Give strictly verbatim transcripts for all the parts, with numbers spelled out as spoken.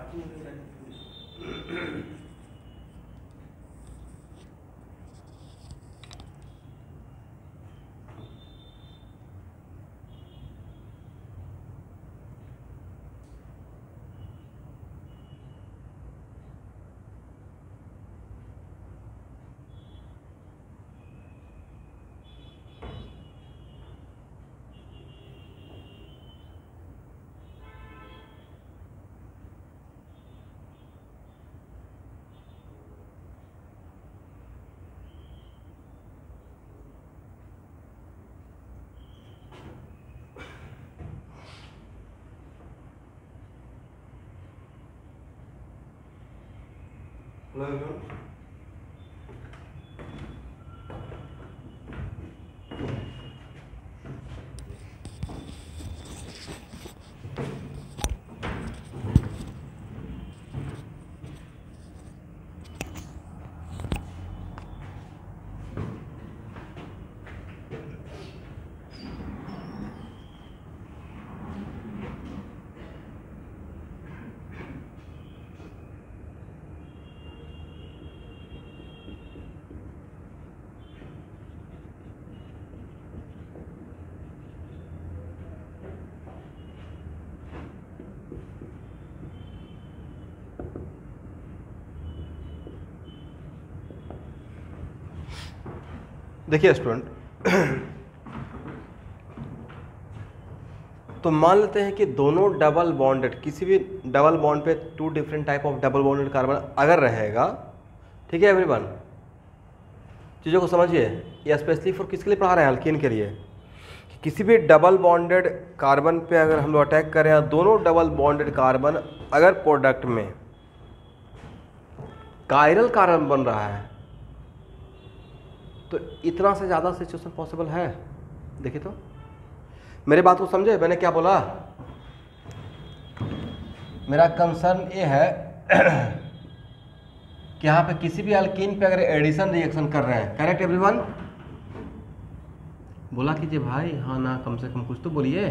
Hello everyone. देखिए student, तो मान लेते हैं कि दोनों डबल बॉन्डेड, किसी भी डबल बॉन्ड पे two different type of double bonded carbon अगर रहेगा, ठीक है एवरीवन, चीज़ों को समझिए। ये स्पेशली फॉर किसके लिए पढ़ा रहे हैं? अल्कीन के लिए। कि किसी भी डबल बॉन्डेड कार्बन पे अगर हम लोग अटैक कर रहे हैं, दोनों डबल बॉन्डेड कार्बन अगर प्रोडक्ट में कायरल कार्बन बन रहा है तो इतना से ज़्यादा सिचुएशन पॉसिबल है। देखिए तो मेरे बात को समझे, मैंने क्या बोला? मेरा कंसर्न ये है कि यहाँ पे किसी भी अल्कीन पे अगर एडिशन रिएक्शन कर रहे हैं, करेक्ट एवरीवन? बोला कीजिए भाई, हाँ ना, कम से कम कुछ तो बोलिए।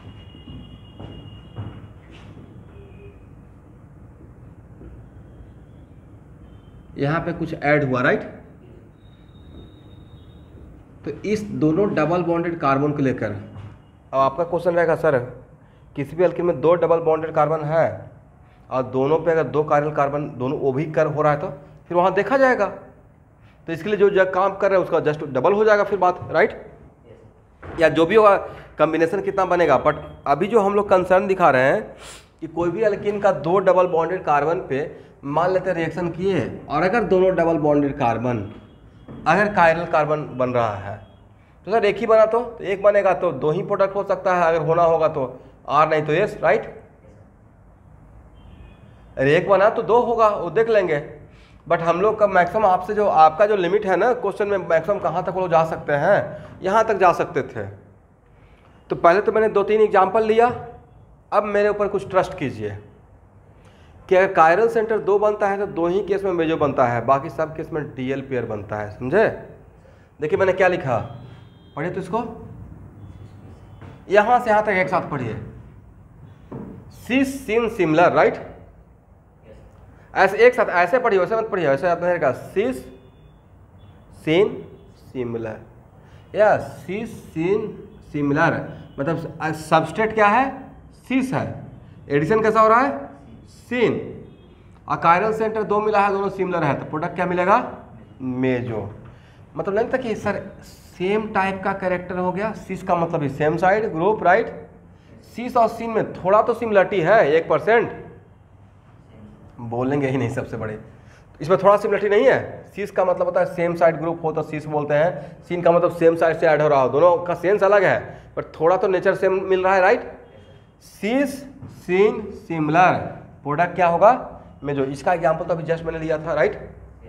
यहाँ पे कुछ ऐड हुआ, राइट? तो इस दोनों डबल बॉन्डेड कार्बन को लेकर अब आपका क्वेश्चन रहेगा, सर किसी भी अल्कीन में दो डबल बॉन्डेड कार्बन है और दोनों पे अगर दो कायरल कार्बन दोनों वो भी कर हो रहा है तो फिर वहाँ देखा जाएगा। तो इसके लिए जो जो काम कर रहे हैं उसका जस्ट डबल हो जाएगा फिर बात, राइट? या जो भी होगा कम्बिनेशन कितना बनेगा। बट अभी जो हम लोग कंसर्न दिखा रहे हैं कि कोई भी अल्कीन का दो डबल बॉन्डेड कार्बन पे मान लेते हैं रिएक्शन किए, और अगर दोनों डबल बॉन्डेड कार्बन अगर कायरल कार्बन बन रहा है तो सर एक ही बना तो, तो एक बनेगा तो दो ही प्रोडक्ट हो सकता है, अगर होना होगा तो आर, नहीं तो यस, राइट? अरे एक बना तो दो होगा, वो देख लेंगे। बट हम लोग का मैक्सिमम आपसे जो आपका जो लिमिट है ना क्वेश्चन में, मैक्सिमम कहाँ तक वो जा सकते हैं, यहाँ तक जा सकते थे। तो पहले तो मैंने दो तीन एग्जाम्पल लिया, अब मेरे ऊपर कुछ ट्रस्ट कीजिए कि अगर कायरल सेंटर दो बनता है तो दो ही केस में मेजो बनता है, बाकी सब केस में डीएल पेयर बनता है, समझे? देखिए मैंने क्या लिखा, पढ़िए तो इसको, यहां से यहां तक एक साथ पढ़िए। Cis syn similar, right? ऐसे एक साथ ऐसे पढ़िए, वैसे मत पढ़िए, ऐसे आपने कहा सिस सिन सिमिलर या सिस सिन सिमिलर, मतलब सबस्ट्रेट क्या है? सिस है, एडिशन कैसा हो रहा है? सिन, और कायरल सेंटर दो मिला है, दोनों सिमिलर है, तो प्रोडक्ट क्या मिलेगा? मेजो। मतलब लगता कि सर सेम टाइप का कैरेक्टर हो गया, सिस का मतलब same side group, right? Cis और सिन में थोड़ा तो सिमिलरिटी है, एक परसेंट बोलेंगे ही नहीं सबसे बड़े, इसमें थोड़ा सिमिलरिटी नहीं है। सिस का मतलब होता है सेम साइड ग्रुप हो तो सिस बोलते हैं, सिन का मतलब सेम साइड से ऐड हो रहा हो, दोनों का सेंस अलग है पर थोड़ा तो नेचर सेम मिल रहा है, right? Cis syn similar, product क्या होगा? में जो इसका एग्जांपल तो अभी जस्ट मैंने लिया था, राइट?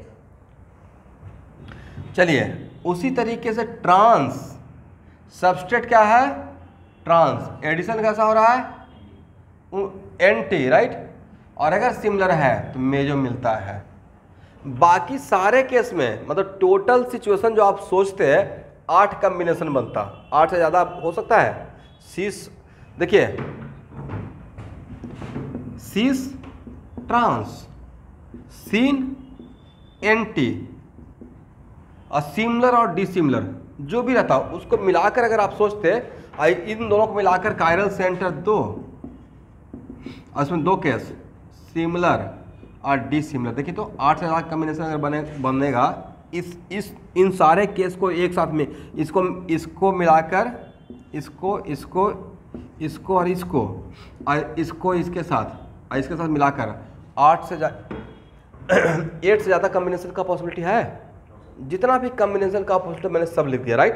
चलिए उसी तरीके से ट्रांस, सबस्ट्रेट क्या है? ट्रांस, एडिशन कैसा हो रहा है? Anti, right? और अगर सिमिलर है तो मेजो मिलता है। बाकी सारे केस में मतलब टोटल सिचुएशन जो आप सोचते हैं आठ कॉम्बिनेशन बनता, आठ से ज़्यादा हो सकता है। सिस देखिए, सिस ट्रांस, सीन एंटी और सिमिलर और डिसिमिलर जो भी रहता उसको मिलाकर अगर आप सोचते, इन दोनों को मिलाकर कायरल सेंटर दो, और इसमें दो केस सिमिलर और डिसिमिलर, देखिए तो आठ से ज़्यादा कॉम्बिनेशन अगर बने बनेगा इस इस इन सारे केस को एक साथ में, इसको इसको मिलाकर इसको इसको इसको और इसको और इसको इसके साथ और इसके साथ मिलाकर आठ से एट से ज़्यादा कॉम्बिनेशन का पॉसिबिलिटी है। जितना भी कॉम्बिनेशन का पॉसिबिलिटी मैंने सब लिख दिया, राइट।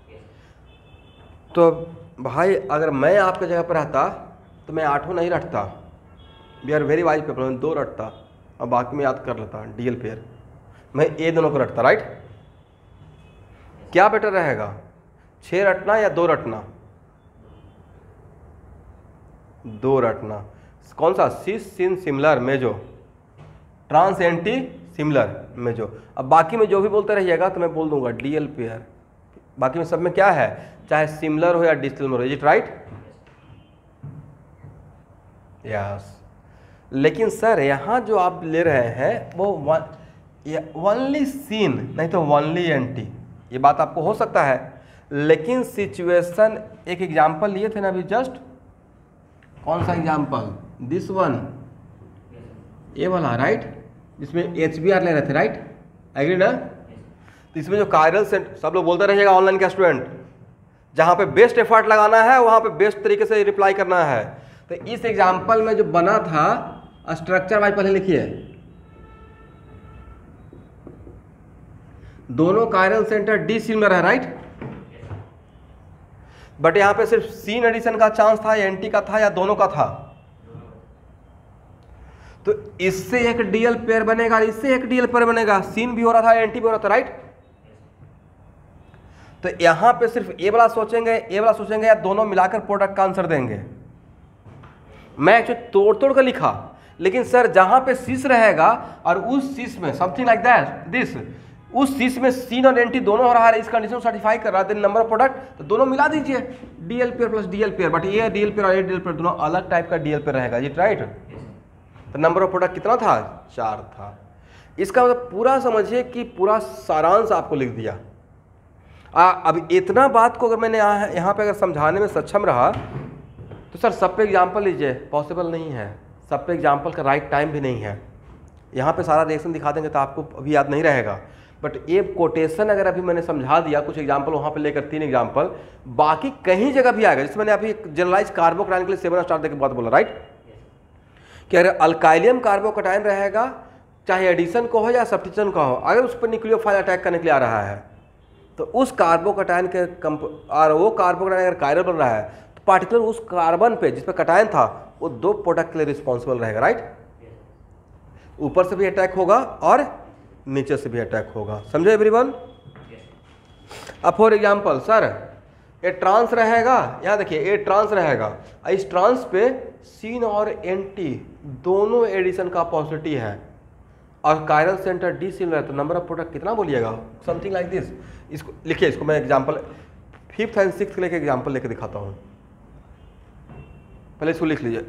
तो भाई अगर मैं आपके जगह पर रहता तो मैं आठों नहीं रटता, we are very wise paper, मैं दो रटता और बाकी में याद कर लेता डीएल पेयर, मैं ए दोनों को रटता, राइट। क्या बेटर रहेगा, छः रटना या दो रटना? दो रटना। कौन सा? सिस सिन सिमिलर में जो ट्रांस एंटी सिमिलर में जो, अब बाकी में जो भी बोलते रहिएगा तो मैं बोल दूंगा डीएल पेयर। बाकी में सब में क्या है, चाहे सिमिलर हो या डिसिमिलर हो, इज इट राइट? यस। लेकिन सर यहाँ जो आप ले रहे हैं वो ओनली सीन, नहीं तो ओनली एंटी, ये बात आपको हो सकता है, लेकिन सिचुएशन एक एग्जांपल लिए थे ना अभी जस्ट, कौन सा एग्जांपल? दिस वन, ये वाला, राइट, जिसमें एच बी आर ले रहे थे, राइट, एग्री ना? तो इसमें जो कायरल सेंटर, सब लोग बोलते रहिएगा ऑनलाइन का स्टूडेंट, जहाँ पे बेस्ट एफर्ट लगाना है वहाँ पे बेस्ट तरीके से रिप्लाई करना है। तो इस एग्जांपल में जो बना था स्ट्रक्चर वाइज पहले लिखिए, दोनों कायरल सेंटर डी सिमिलर है, राइट, बट यहाँ पे सिर्फ सीन एडिशन का चांस था या एंटी का था या दोनों का था? तो इससे एक डीएल पेयर बनेगा, इससे एक डीएल पेयर बनेगा, सीन भी हो रहा था एंटी भी हो रहा था, राइट। तो यहां पे सिर्फ ए वाला सोचेंगे, ए वाला सोचेंगे या दोनों मिलाकर प्रोडक्ट का आंसर देंगे। मैं एक्चुअली तोड़ तोड़ कर लिखा, लेकिन सर जहां पे सीस रहेगा और उस सीस में समथिंग लाइक दैट दिस, उस सीस में सीन और एंटी दोनों हो रहा है, इस कंडीशन को सर्टिफाई कर रहा है, देन नंबर ऑफ प्रोडक्ट, तो दोनों मिला दीजिए, DL pair plus DL pair, but ये डीएल पेयर और ये डीएल पेयर दोनों अलग टाइप का डीएल पेयर रहेगा, जी राइट। तो नंबर ऑफ प्रोडक्ट कितना था? चार था। इसका मतलब पूरा समझिए कि पूरा सारांश आपको लिख दिया। आ, अब इतना बात को अगर मैंने यहाँ यहाँ पे अगर समझाने में सक्षम रहा तो सर सब पे एग्जाम्पल लीजिए, पॉसिबल नहीं है, सब पे एग्जाम्पल का राइट टाइम भी नहीं है। यहाँ पे सारा रिएक्शन दिखा देंगे तो आपको अभी याद नहीं रहेगा, बट ये कोटेशन अगर अभी मैंने समझा दिया, कुछ एग्जाम्पल वहाँ पे लेकर तीन एग्जाम्पल, बाकी कहीं जगह भी आएगा। जैसे मैंने अभी जनरलाइज कार्बोकटायन के लिए सेवन स्टार देकर बात बोला, राइट, कि अगर अल्काइलियम कार्बोकटायन रहेगा, चाहे एडिशन को हो या सब्स्टिट्यूशन का हो, अगर उस पर न्यूक्लियोफाइल अटैक करने के लिए आ रहा है तो उस कार्बोकटायन के कंप और वो कार्बोकटायन अगर कायरल बन रहा है तो पार्टिकुलर उस कार्बन पे जिस पे कटायन था वो दो प्रोडक्ट के लिए रिस्पॉन्सिबल रहेगा, राइट। ऊपर से भी अटैक होगा और नीचे से भी अटैक होगा, समझे एवरीवन। अब फॉर एग्जाम्पल सर ये ट्रांस रहेगा, यहाँ देखिए ये ट्रांस रहेगा, इस ट्रांस पे सीन और एंटी दोनों एडिशन का पॉसिबिलिटी है और कायरल सेंटर डी सिमिलर, तो नंबर ऑफ प्रोडक्ट कितना बोलिएगा? Something like this. इसको लिखिए, इसको मैं एग्जांपल फिफ्थ एंड सिक्स लेके एग्जांपल लेके दिखाता हूँ। पहले इसको लिख लीजिए।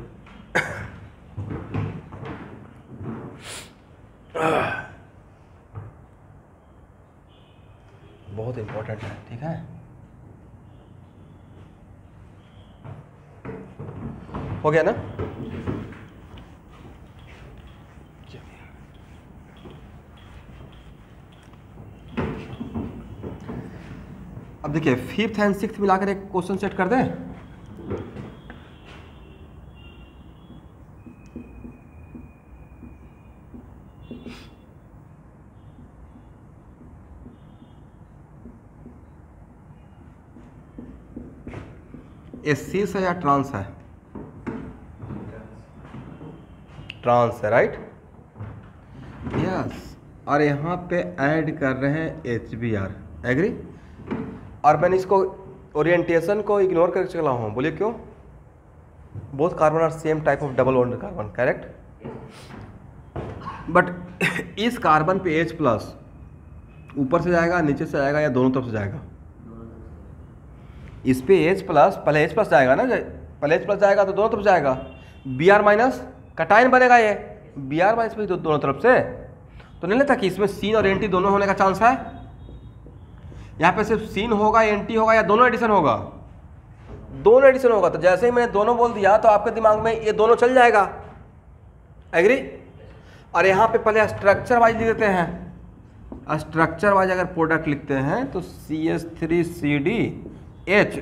बहुत इंपॉर्टेंट है, ठीक है। हो गया ना? अब देखिए फिफ्थ एंड सिक्स मिलाकर एक क्वेश्चन सेट कर दें। ये सीस है या ट्रांस है? ट्रांस है, राइट, यस। और यहाँ पे ऐड कर रहे हैं एच बी आर, एग्री। और मैंने इसको ओरिएंटेशन को इग्नोर करके चला हूँ, बोलिए क्यों? Both carbon are same type of double bonded carbon, correct. But इस कार्बन पे H प्लस ऊपर से जाएगा, नीचे से जाएगा या दोनों तरफ से जाएगा? इस पे H प्लस, पहले H प्लस जाएगा ना, पहले H प्लस जाएगा तो दोनों तरफ जाएगा। बी आर माइनस कटायन बनेगा ये, बी आर बाई स्पेस दो, दोनों तरफ से, तो नहीं लगता कि इसमें सीन और एन टी दोनों होने का चांस है? यहाँ पे सिर्फ सीन होगा, एन टी होगा, या दोनों एडिशन होगा? दोनों एडिशन होगा। तो जैसे ही मैंने दोनों बोल दिया तो आपके दिमाग में ये दोनों चल जाएगा। एग्री? और यहाँ पे पहले स्ट्रक्चर वाइज लिख देते हैं। स्ट्रक्चर वाइज अगर प्रोडक्ट लिखते हैं तो C H three C D H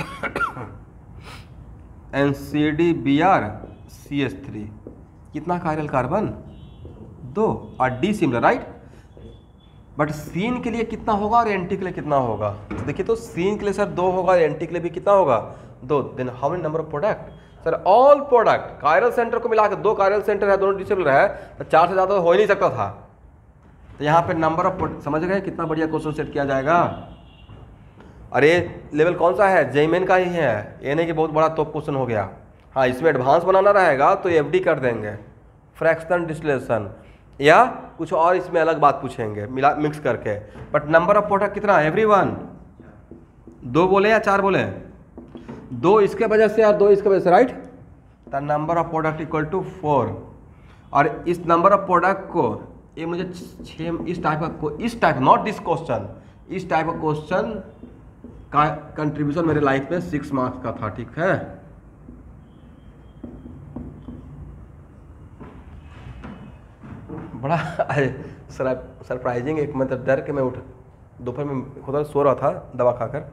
N C D B R C H three, कितना कायरल कार्बन? दो, और dissimilar, right? But syn के लिए कितना होगा और एंटी के लिए कितना होगा? देखिए तो सीन के लिए सर दो होगा, एंटी के लिए भी कितना होगा? दो। Then how many number of product? Sir all product, chiral centre को मिलाकर दो कायरल सेंटर है, दोनों डिसिमिलर है, तो चार से ज़्यादा हो ही नहीं सकता था। तो यहाँ पे नंबर ऑफ, समझ गए कितना बढ़िया क्वेश्चन सेट किया जाएगा। और ये लेवल कौन सा है? जेईमेन का ही है, ये नहीं कि बहुत बड़ा टॉप क्वेश्चन हो गया। हाँ, इसमें एडवांस बनाना रहेगा तो एफ डी कर देंगे, फ्रैक्शनल डिस्टिलेशन, या कुछ और इसमें अलग बात पूछेंगे मिला मिक्स करके। बट नंबर ऑफ प्रोडक्ट कितना? एवरीवन, दो बोले या चार बोले? दो इसके वजह से और दो इसके वजह से, right? The number of product equal to four. और इस नंबर ऑफ प्रोडक्ट को ये मुझे छः, इस टाइप का, इस टाइप, नॉट दिस क्वेश्चन, इस टाइप का क्वेश्चन का कंट्रीब्यूशन मेरे लाइफ में सिक्स मार्क्स का था, ठीक है? बड़ा सरप्राइजिंग, एक मतलब डर के मैं उठ, दोपहर में खुद सो रहा था दवा खाकर,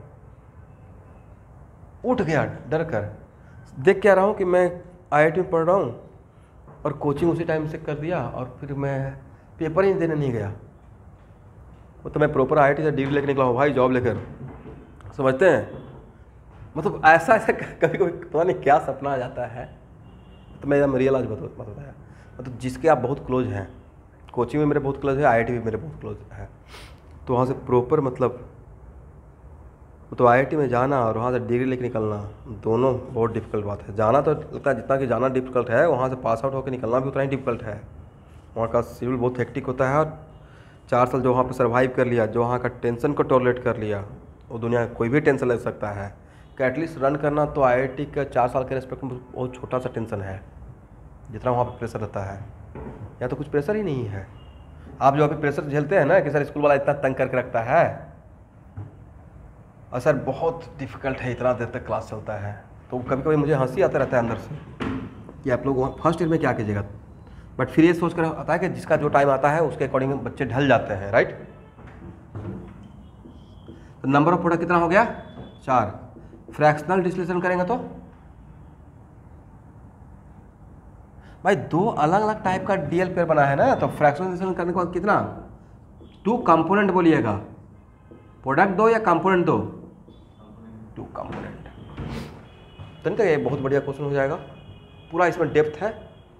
उठ गया डर कर, देख क्या रहा हूँ कि मैं आई आई टी में पढ़ रहा हूँ और कोचिंग उसी टाइम से कर दिया, और फिर मैं पेपर ही देने नहीं गया। वो तो मैं प्रॉपर आई आई टी से डिग्री लेकर निकला हूँ भाई, जॉब लेकर, समझते हैं? मतलब ऐसा ऐसा कभी कभी पता नहीं क्या सपना आ जाता है। तो मैं रियल आज बता बताया, मतलब जिसके आप बहुत क्लोज हैं, कोचिंग में मेरे बहुत क्लोज है, आई आई टी में मेरे बहुत क्लोज है, तो वहाँ से प्रॉपर मतलब, तो आई आई टी में जाना और वहाँ से डिग्री लेके निकलना, दोनों बहुत डिफिकल्ट बात है। जाना तो लगता है जितना कि जाना डिफिकल्ट है, वहाँ से पास आउट होकर निकलना भी उतना ही डिफिकल्ट है। वहाँ का शेड्यूल बहुत हेक्टिक होता है, और चार साल जो वहाँ पे सर्वाइव कर लिया, जो वहाँ का टेंशन को टॉलरेट कर लिया, वो दुनिया कोई भी टेंशन लग सकता है कि एटलीस्ट रन करना तो आई आई टी का चार साल के रेस्पेक्ट में बहुत छोटा सा टेंशन है, जितना वहाँ पर प्रेशर रहता है। या तो कुछ प्रेशर ही नहीं है। आप जो अभी प्रेशर झेलते हैं ना कि सर स्कूल वाला इतना तंग करके रखता है, और सर बहुत डिफ़िकल्ट है, इतना देर तक क्लास चलता है, तो कभी कभी मुझे हंसी आता रहता है अंदर से कि आप लोग वहाँ फर्स्ट ईयर में क्या कीजिएगा। बट फिर ये सोच कर आता है कि जिसका जो टाइम आता है उसके अकॉर्डिंग बच्चे ढल जाते हैं, राइट? तो नंबर ऑफ प्रोडक्ट कितना हो गया? चार। फ्रैक्शनल डिस्टिलेशन करेंगे तो भाई दो अलग अलग टाइप का डीएल पेयर बना है ना, तो फ्रैक्शनल डिस्टिलेशन करने के बाद कितना? टू कंपोनेंट बोलिएगा, प्रोडक्ट दो या कंपोनेंट दो? Two component. तो नहीं, ये बहुत बढ़िया क्वेश्चन हो जाएगा, पूरा इसमें डेप्थ है।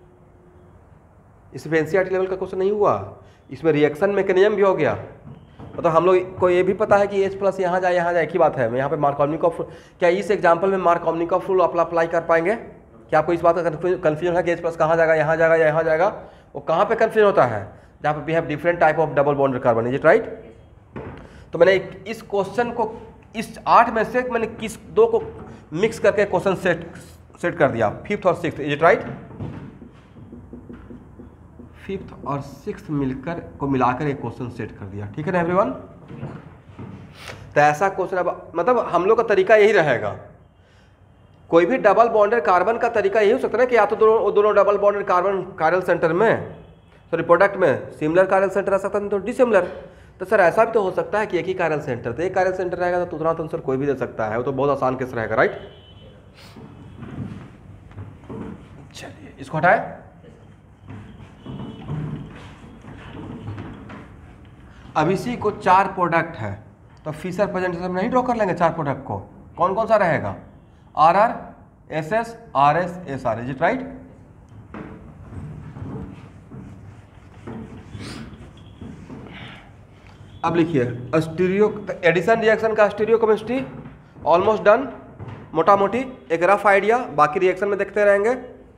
इसमें एनसीईआरटी लेवल का क्वेश्चन नहीं हुआ, इसमें रिएक्शन मैकेनिज्म भी हो गया। मतलब तो हम लोग को ये भी पता है कि एच प्लस यहाँ जाए यहाँ जाए, एक ही बात है। मैं यहाँ पे मार्कोनिकॉफ, क्या इस एग्जाम्पल में मार्कोनिकॉफ रूल अप्लाई कर पाएंगे? क्या आपको इस बात का कन्फ्यूजन है कि एच प्लस कहाँ जाएगा, यहाँ जाएगा या यहाँ जाएगा? वो कहाँ पे कन्फ्यूजन होता है? जहाँ पे we have different type of double bonded carbon, is it right? तो मैंने इस क्वेश्चन को, इस आठ में से मैंने किस दो को मिक्स करके क्वेश्चन सेट सेट कर दिया, फिफ्थ और sixth, is it right? Fifth और सिक्स्थ मिलकर को मिलाकर एक क्वेश्चन सेट कर दिया, ठीक है ना एवरीवन? तो ऐसा क्वेश्चन, अब मतलब हम लोग का तरीका यही रहेगा। कोई भी डबल बॉन्डेड कार्बन का तरीका यही हो सकता है ना कि या तो दोनों दोनों double bonded carbon chiral centre में, सॉरी प्रोडक्ट में सिमिलर कायरल सेंटर रह सकता है, तो डिसिमिलर। तो सर ऐसा भी तो हो सकता है कि एक ही कायरल सेंटर, तो एक कायरल सेंटर रहेगा तो उतना तो आंसर कोई भी दे सकता है, वो तो बहुत आसान केस रहेगा, राइट? चलिए इसको हटाए। अब इसी को चार प्रोडक्ट है, तो फिशर प्रेजेंटेशन में नहीं ड्रॉ कर लेंगे चार प्रोडक्ट को? कौन कौन सा रहेगा? R R, S S, R S, S R, is it right? अब लिखिए स्टीरियो एडिशन रिएक्शन का स्टीरियो केमिस्ट्री ऑलमोस्ट डन, मोटा मोटी एक रफ आइडिया, बाकी रिएक्शन में देखते रहेंगे।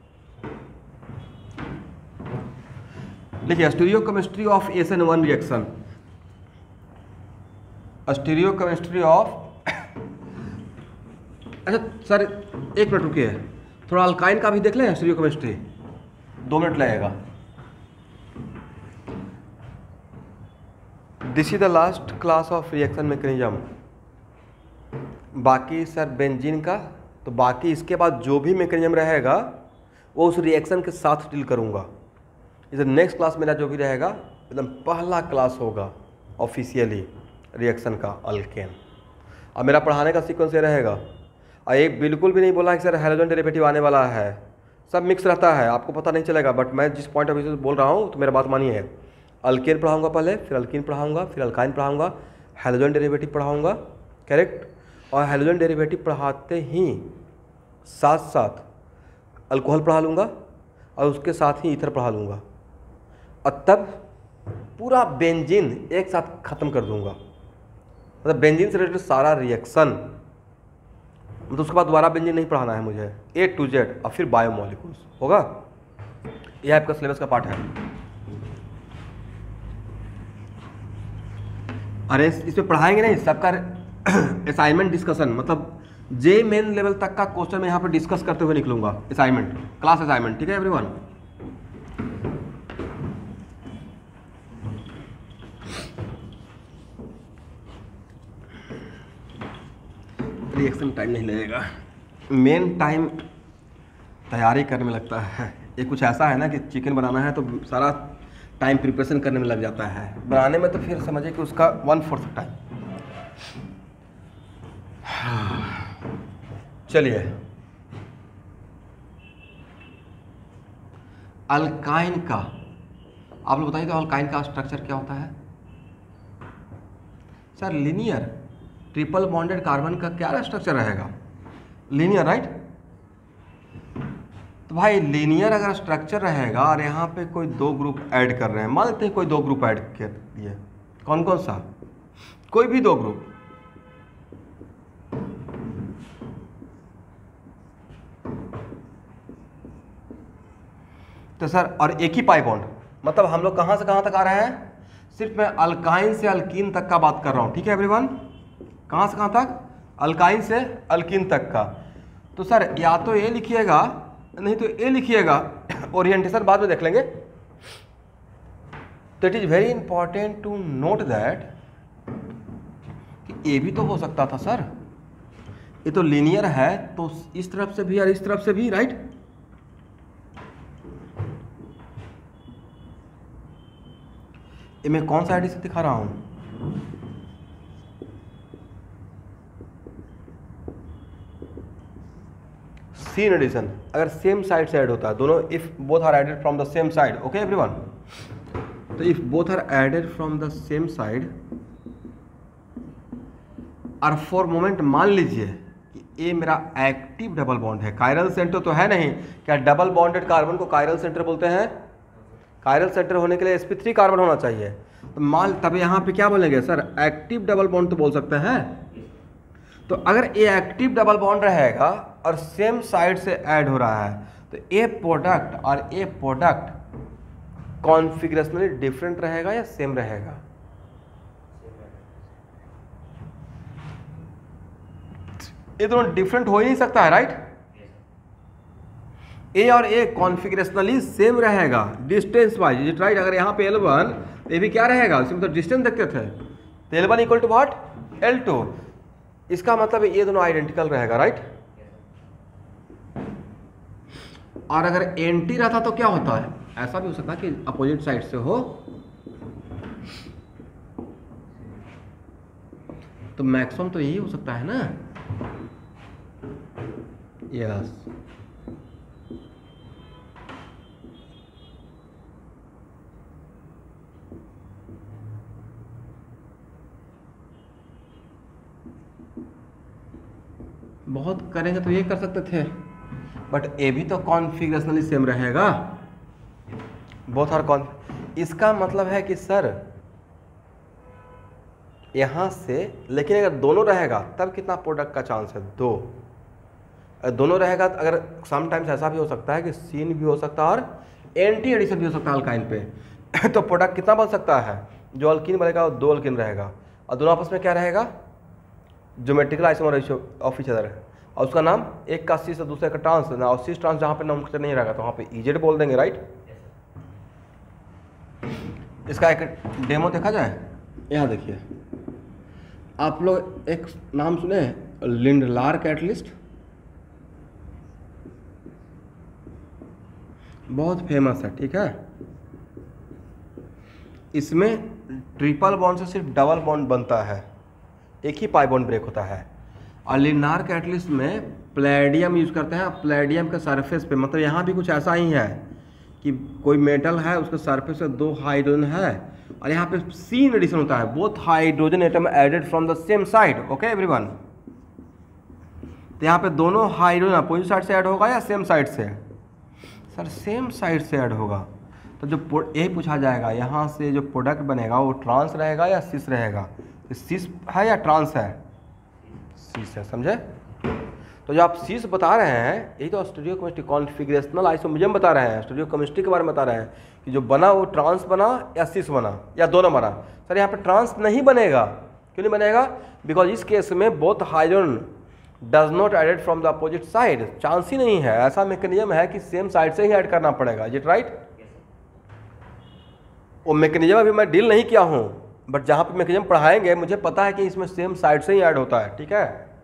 लिखिए stereochemistry of S N one reaction, stereochemistry of, अच्छा सर एक मिनट रुकिए, थोड़ा अल्काइन का भी देख लें स्टीरियो केमिस्ट्री, दो मिनट लगेगा। This is the last class of reaction mechanism. बाकी सर बेंजीन का, तो बाकी इसके बाद जो भी मैकेनिज्म रहेगा वो उस रिएक्शन के साथ डील करूँगा। इस नेक्स्ट क्लास मेरा जो भी रहेगा एकदम पहला क्लास होगा ऑफिशियली रिएक्शन का अल्केन। अब मेरा पढ़ाने का सीक्वेंस ये रहेगा, और एक बिल्कुल भी नहीं बोला कि सर हैलोजन डेरिवेटिव आने वाला है, सब मिक्स रहता है, आपको पता नहीं चलेगा, बट मैं जिस पॉइंट ऑफ व्यू से बोल रहा हूँ तो मेरा बात मानिए। अल्केन पढ़ाऊँगा पहले, फिर अल्कीन पढ़ाऊँगा, फिर अल्काइन पढ़ाऊँगा, हैलोजन डेरिवेटिव पढ़ाऊँगा, करेक्ट। और हैलोजन डेरिवेटिव पढ़ाते ही साथ साथ अल्कोहल पढ़ा लूँगा और उसके साथ ही ईथर पढ़ा लूँगा, और तब पूरा बेंजीन एक साथ ख़त्म कर दूँगा। मतलब बेंजीन से रिलेटेड सारा रिएक्शन, मतलब उसके बाद दोबारा बेंजीन नहीं पढ़ाना है मुझे, ए टू जेड, और फिर बायोमोलिक्यूल्स होगा। यह आपका सिलेबस का पार्ट है। अरे इसमें पढ़ाएंगे नहीं, सबका असाइनमेंट डिस्कशन, मतलब जे मेन लेवल तक का क्वेश्चन मैं यहाँ पर डिस्कस करते हुए निकलूंगा। असाइनमेंट, क्लास असाइनमेंट, ठीक है एवरीवन। रिएक्शन टाइम नहीं लगेगा, मेन टाइम तैयारी करने में लगता है। ये कुछ ऐसा है ना कि चिकन बनाना है तो सारा टाइम प्रिपरेशन करने में लग जाता है, बनाने में तो फिर समझिए कि उसका वन फोर्थ टाइम। चलिए, अल्काइन का आप लोग बताइए तो अल्काइन का स्ट्रक्चर क्या होता है? Sir linear triple bonded carbon का क्या स्ट्रक्चर रहेगा? Linear, right. तो भाई लीनियर अगर स्ट्रक्चर रहेगा और यहाँ पे कोई दो ग्रुप ऐड कर रहे हैं, मान लेते हैं कोई दो ग्रुप ऐड कर दिए, कौन कौन सा? कोई भी दो ग्रुप, तो सर और एक ही पाई बॉन्ड, मतलब हम लोग कहाँ से कहाँ तक आ रहे हैं? सिर्फ मैं अल्काइन से अल्कीन तक का बात कर रहा हूँ, ठीक है एवरीवन। कहाँ से कहाँ तक? अल्काइन से अल्कीन तक का। तो सर या तो ए लिखिएगा, नहीं तो ए लिखिएगा, ओरिएंटेशन बाद में देख लेंगे। तो it is very important to note that कि ए भी तो हो सकता था सर, ये तो लीनियर है, तो इस तरफ से भी और इस तरफ से भी, राइट। ये मैं कौन सा एडिशन दिखा रहा हूं? Syn addition. अगर सेम साइड से ऐड होता है दोनों, if both are added from the same side, okay everyone. तो if both are added from the same side और फॉर मोमेंट मान लीजिए कि ये मेरा एक्टिव डबल बॉन्ड है, कायरल सेंटर तो है नहीं। क्या डबल बॉन्डेड कार्बन को कायरल सेंटर बोलते हैं? कायरल सेंटर होने के लिए एस पी थ्री कार्बन होना चाहिए। तो मान तब यहाँ पे क्या बोलेंगे सर? एक्टिव डबल बॉन्ड तो बोल सकते हैं। तो अगर ये एक्टिव डबल बॉन्ड रहेगा और सेम साइड से ऐड हो रहा है, तो ए प्रोडक्ट और ए प्रोडक्ट कॉन्फिगरेशनली डिफरेंट रहेगा या सेम रहेगा? ये दोनों डिफरेंट हो ही नहीं सकता है, राइट। ए और ए कॉन्फिगरेशनली सेम रहेगा डिस्टेंस वाइज, राइट। अगर यहाँ पे एल वन, तो ये भी क्या रहेगा? इसमें तो डिस्टेंस देखते थे, तो L one equal to what? L two. इसका मतलब ये दोनों आइडेंटिकल रहेगा, राइट। और अगर एंटी रहता तो क्या होता है? ऐसा भी हो सकता है कि अपोजिट साइड से हो, तो मैक्सिमम तो यही हो सकता है ना। यस, बहुत करेंगे तो ये कर सकते थे, बट ए भी तो कॉन्फिगरेशनली सेम रहेगा, बोथ आर कॉन। इसका मतलब है कि सर यहाँ से, लेकिन अगर दोनों रहेगा तब कितना प्रोडक्ट का चांस है? दो। दोनों रहेगा तो अगर समटाइम्स ऐसा भी हो सकता है कि सीन भी हो सकता है और एंटी एडिशन भी हो सकता है अल्काइन पे। तो प्रोडक्ट कितना बन सकता है? जो अल्कीन बनेगा वो दो अल्कीन रहेगा, और दोनों आपस में क्या रहेगा? Geometrical isomer ratio of each other, और उसका नाम एक का सीस और दूसरे का ट्रांस ना, और सीस ट्रांस जहाँ पे नॉमेनक्लेचर नहीं रहेगा तो वहाँ पे इजेड बोल देंगे, राइट। इसका एक डेमो देखा जाए। यहाँ देखिए, आप लोग एक नाम सुने हैं लिंडलार कैटलिस्ट, बहुत फेमस है, ठीक है। इसमें ट्रिपल बॉन्ड से सिर्फ डबल बॉन्ड बनता है, एक ही पाई बॉन्ड ब्रेक होता है। और लिंडलार कैटलिस्ट में प्लेडियम यूज करते हैं। प्लेडियम के सरफेस पे, मतलब यहाँ भी कुछ ऐसा ही है कि कोई मेटल है, उसके सरफेस पे दो हाइड्रोजन है और यहाँ पे सीन एडिशन होता है, both hydrogen atom added from the same side. Okay everyone, तो यहाँ पे दोनों हाइड्रोजन अपोजिट साइड से ऐड होगा या सेम साइड से? सर सेम साइड से ऐड होगा। तो जो यही पूछा जाएगा, यहाँ से जो प्रोडक्ट बनेगा वो ट्रांस रहेगा या सिस रहेगा? तो सिस है या ट्रांस है? सिस है, समझे? तो जो आप सिस बता रहे हैं, यही तो स्टीरियो केमिस्ट्री कॉन्फिगरेशनल आइसोमरिज्म बता रहे हैं, स्टीरियो केमिस्ट्री के बारे में बता रहे हैं कि जो बना वो ट्रांस बना या सिस बना या दोनों बना। सर यहाँ पे ट्रांस नहीं बनेगा, क्यों नहीं बनेगा? बिकॉज इस केस में both hydrogen does not added from the opposite side, chance ही नहीं है। ऐसा मैकेनिज्म है कि सेम साइड से ही ऐड करना पड़ेगा। Is it right? वो मैकेनिज्म अभी मैं डील नहीं किया हूँ, बट जहाँ पे मैकेनिज्म पढ़ाएंगे मुझे पता है कि इसमें सेम साइड से ही ऐड होता है, ठीक है।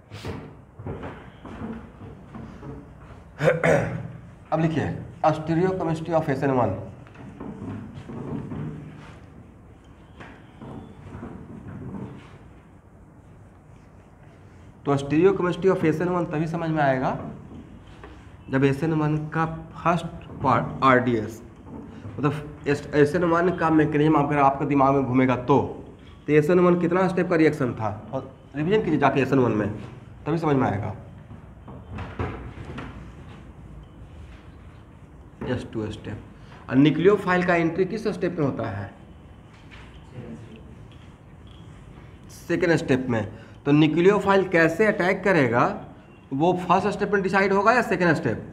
अब लिखिए stereochemistry of S N one. तो stereochemistry of S N one तभी समझ में आएगा जब एस एन वन का first part R D S, मतलब एस एन वन का मैकेनिज्म अगर आपके दिमाग में घूमेगा तो तो एस एन वन कितना स्टेप का रिएक्शन था, और रिवीजन कीजिए जाके एस एन वन में, तभी समझ में आएगा। S two step. और न्यूक्लियोफाइल का एंट्री किस स्टेप में होता है? सेकेंड स्टेप में। तो न्यूक्लियोफाइल कैसे अटैक करेगा वो फर्स्ट स्टेप में डिसाइड होगा या सेकेंड स्टेप?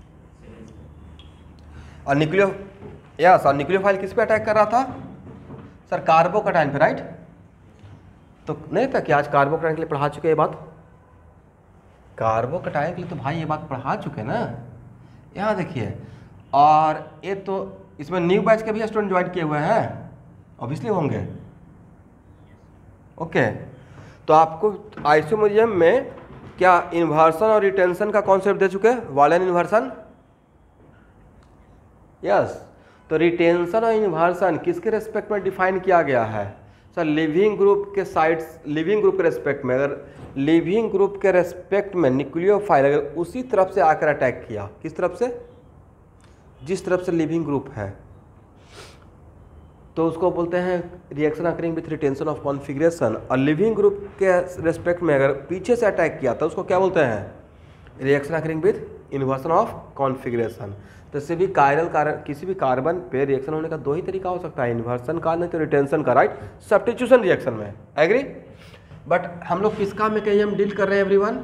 और न्यूक्लियो यस और न्यूक्लियोफाइल किस पे अटैक कर रहा था? सर कार्बोकैटायन पे, राइट? तो नहीं था कि आज कार्बोकैटायन के लिए पढ़ा चुके ये बात? कार्बोकैटायन के लिए तो भाई ये बात पढ़ा चुके ना। यहाँ देखिए, और ये तो इसमें न्यू बैच के भी स्टूडेंट ज्वाइन किए हुए हैं, ऑब्वियसली होंगे। ओके, तो आपको आइसोमरिज्म में क्या इन्वर्सन और रिटेंशन का कॉन्सेप्ट दे चुके हैं? Walden inversion, yes. तो रिटेंशन और इन्वर्सन किसके रेस्पेक्ट में डिफाइन किया गया है? सर लिविंग ग्रुप के साइड्स, लिविंग ग्रुप के रेस्पेक्ट में। अगर लिविंग ग्रुप के रेस्पेक्ट में न्यूक्लियोफाइल अगर उसी तरफ से आकर अटैक किया, किस तरफ से? जिस तरफ से लिविंग ग्रुप है, तो उसको बोलते हैं reaction occurring with retention of configuration. और लिविंग ग्रुप के रेस्पेक्ट में अगर पीछे से अटैक किया तो उसको क्या बोलते हैं? Reaction occurring with inversion of configuration. तो किसी भी कायरल कारण किसी भी कार्बन पे रिएक्शन होने का दो ही तरीका हो सकता है, इन्वर्सन का नहीं तो रिटेंशन का, राइट? सब्स्टिट्यूशन रिएक्शन में, एग्री? बट हम लोग किसका मैकेनिज्म डील कर रहे हैं एवरीवन?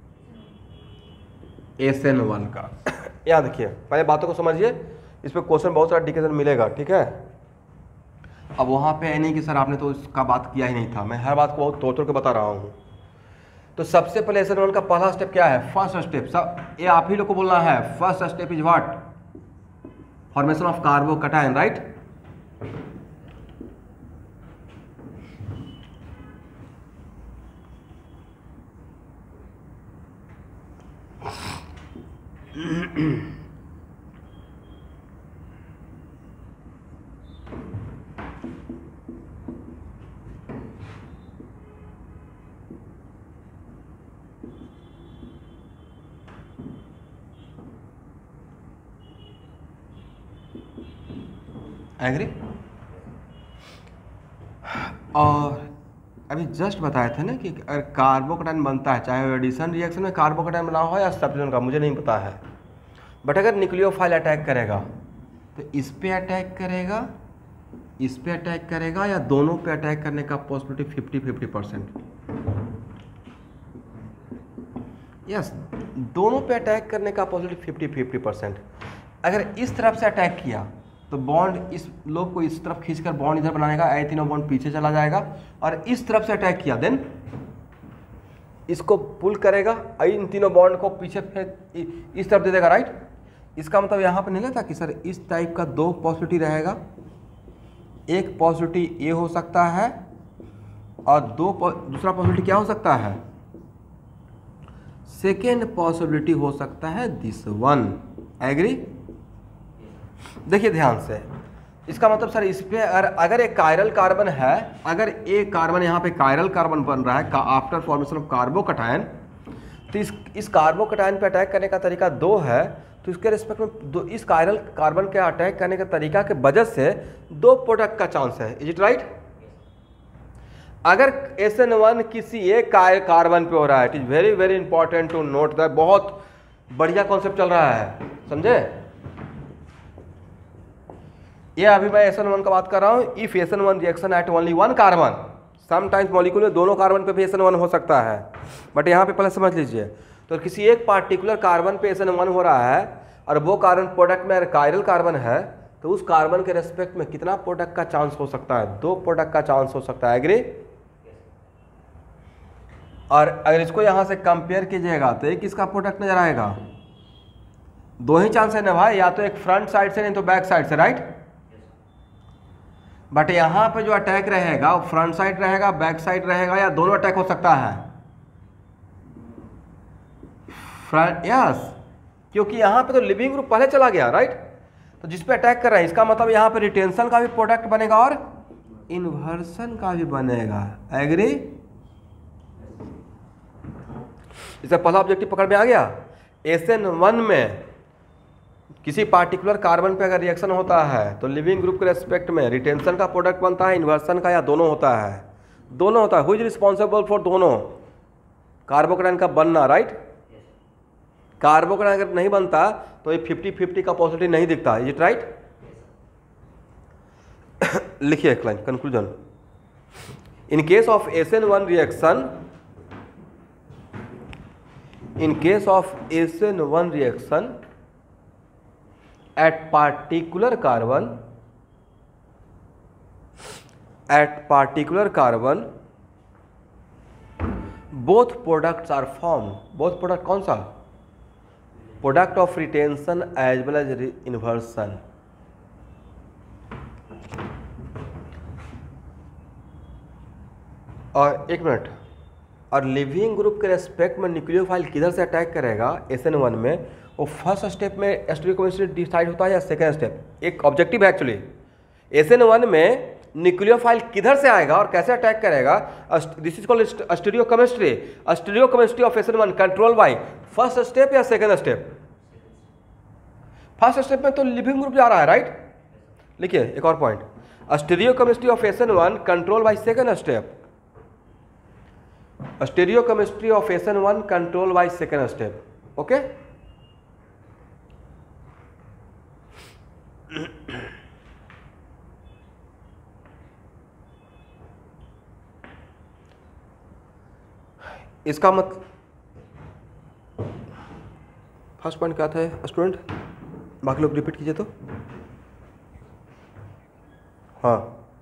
एस एन वन का। याद रखिए, पहले बातों को समझिए, इस पर क्वेश्चन बहुत सारा डिकेशन मिलेगा, ठीक है। अब वहाँ पे है नहीं कि सर आपने तो इसका बात किया ही नहीं था, मैं हर बात को बहुत तोड़ तोड़ के बता रहा हूँ। तो सबसे पहले एस एन वन का पहला स्टेप क्या है? फर्स्ट स्टेप, सब ये आप ही लोग को बोलना है। First step is what? Formation of carbocation, right? Agree? और अभी जस्ट बताए थे ना कि अगर कार्बोकैटायन बनता है, चाहे एडिशन रिएक्शन में कार्बोकैटायन बना हो या सब्स्टिट्यूशन का, मुझे नहीं पता है, बट अगर न्यूक्लियोफाइल अटैक करेगा तो इस पे अटैक करेगा, इस पे अटैक करेगा, या दोनों पे अटैक करने का possibility fifty fifty percent. Yes, दोनों पे अटैक करने का पॉसिबिलिटी फिफ्टी फिफ्टी परसेंट। अगर इस तरफ से अटैक किया तो बॉन्ड इस लोग को इस तरफ खींचकर बॉन्ड इधर बनाएगा, ए तीनों बॉन्ड पीछे चला जाएगा। और इस तरफ से अटैक किया देन इसको पुल करेगा, इन तीनों बॉन्ड को पीछे इस तरफ दे देगा, राइट? इसका मतलब यहाँ पे नहीं लगता कि सर इस टाइप का दो पॉसिबिलिटी रहेगा। एक पॉसिबिलिटी ये हो सकता है और दो दूसरा पॉसिबिलिटी क्या हो सकता है, सेकेंड पॉसिबिलिटी हो सकता है दिस वन। एग्री? देखिए ध्यान से, इसका मतलब सर इस पे अगर अगर एक कायरल कार्बन है, अगर एक कार्बन यहाँ पे कायरल कार्बन बन रहा है आफ्टर फॉर्मेशन ऑफ कार्बोकटायन, तो इस इस कार्बोकटायन पे अटैक करने का तरीका दो है, तो इसके रिस्पेक्ट में दो इस कायरल कार्बन के अटैक करने के तरीका के वजह से दो प्रोडक्ट का चांस है। Is it right? अगर एस एन वन किसी एक कार्बन पे हो रहा है, it is very very important to note that, बहुत बढ़िया कॉन्सेप्ट चल रहा है, समझे? ये अभी मैं एस एन वन का बात कर रहा हूँ। If S N one reaction at only one carbon, sometimes molecule में दोनों कार्बन पे भी एस एन वन हो सकता है, बट यहाँ पे पहले समझ लीजिए। तो किसी एक पार्टिकुलर कार्बन पे एस एन वन हो रहा है और वो कार्बन प्रोडक्ट में अगर कायरल कार्बन है, तो उस कार्बन के रेस्पेक्ट में कितना प्रोडक्ट का चांस हो सकता है, दो प्रोडक्ट का चांस हो सकता है। एग्री? और अगर इसको यहाँ से कंपेयर कीजिएगा तो एक किसका प्रोडक्ट नजर आएगा, दो ही चांस है ना भाई, या तो एक फ्रंट साइड से नहीं तो बैक साइड से, राइट? बट यहाँ पे जो अटैक रहेगा वो फ्रंट साइड रहेगा, बैक साइड रहेगा, या दोनों अटैक हो सकता है? फ्रंट, यस, क्योंकि यहाँ पे तो लिविंग ग्रुप पहले चला गया, राइट? तो जिस पे अटैक कर रहा है, इसका मतलब यहाँ पे रिटेंशन का भी प्रोडक्ट बनेगा और इन्वर्सन का भी बनेगा। एग्री? इसका पहला ऑब्जेक्टिव पकड़ में आ गया। एस एन वन में किसी पार्टिकुलर कार्बन पे अगर रिएक्शन होता है तो लिविंग ग्रुप के रेस्पेक्ट में रिटेंशन का प्रोडक्ट बनता है, इन्वर्सन का, या दोनों होता है? दोनों होता है। हु इज रिस्पॉन्सिबल फॉर दोनों? कार्बोकटायन का बनना, राइट? कार्बोकटायन अगर नहीं बनता तो ये फिफ्टी फिफ्टी का पॉसिबिलिटी नहीं दिखता। Is it right? लिखिए एक line conclusion. In case of S N one reaction, in case of S N one reaction at particular carbon, at particular carbon both products are formed. both product कौन सा? Product of retention as well as inversion. और एक minute, और leaving group के respect में nucleophile किधर से attack करेगा एस एन वन में, वो फर्स्ट स्टेप में स्टीरियोकेमिस्ट्री डिसाइड होता है या सेकेंड स्टेप? एक ऑब्जेक्टिव है एक्चुअली। एस एन वन में न्यूक्लियोफाइल किधर से आएगा और कैसे अटैक करेगा, this is called stereochemistry. Stereochemistry of S N one control by first step या सेकेंड स्टेप? फर्स्ट स्टेप में तो लिविंग ग्रुप जा रहा है, राइट? लिखिए एक और point, stereochemistry of S N one control by second step. Stereochemistry of S N one control by second step. Okay? इसका मत फर्स्ट पॉइंट क्या था स्टूडेंट, बाकी लोग रिपीट कीजिए तो। हाँ,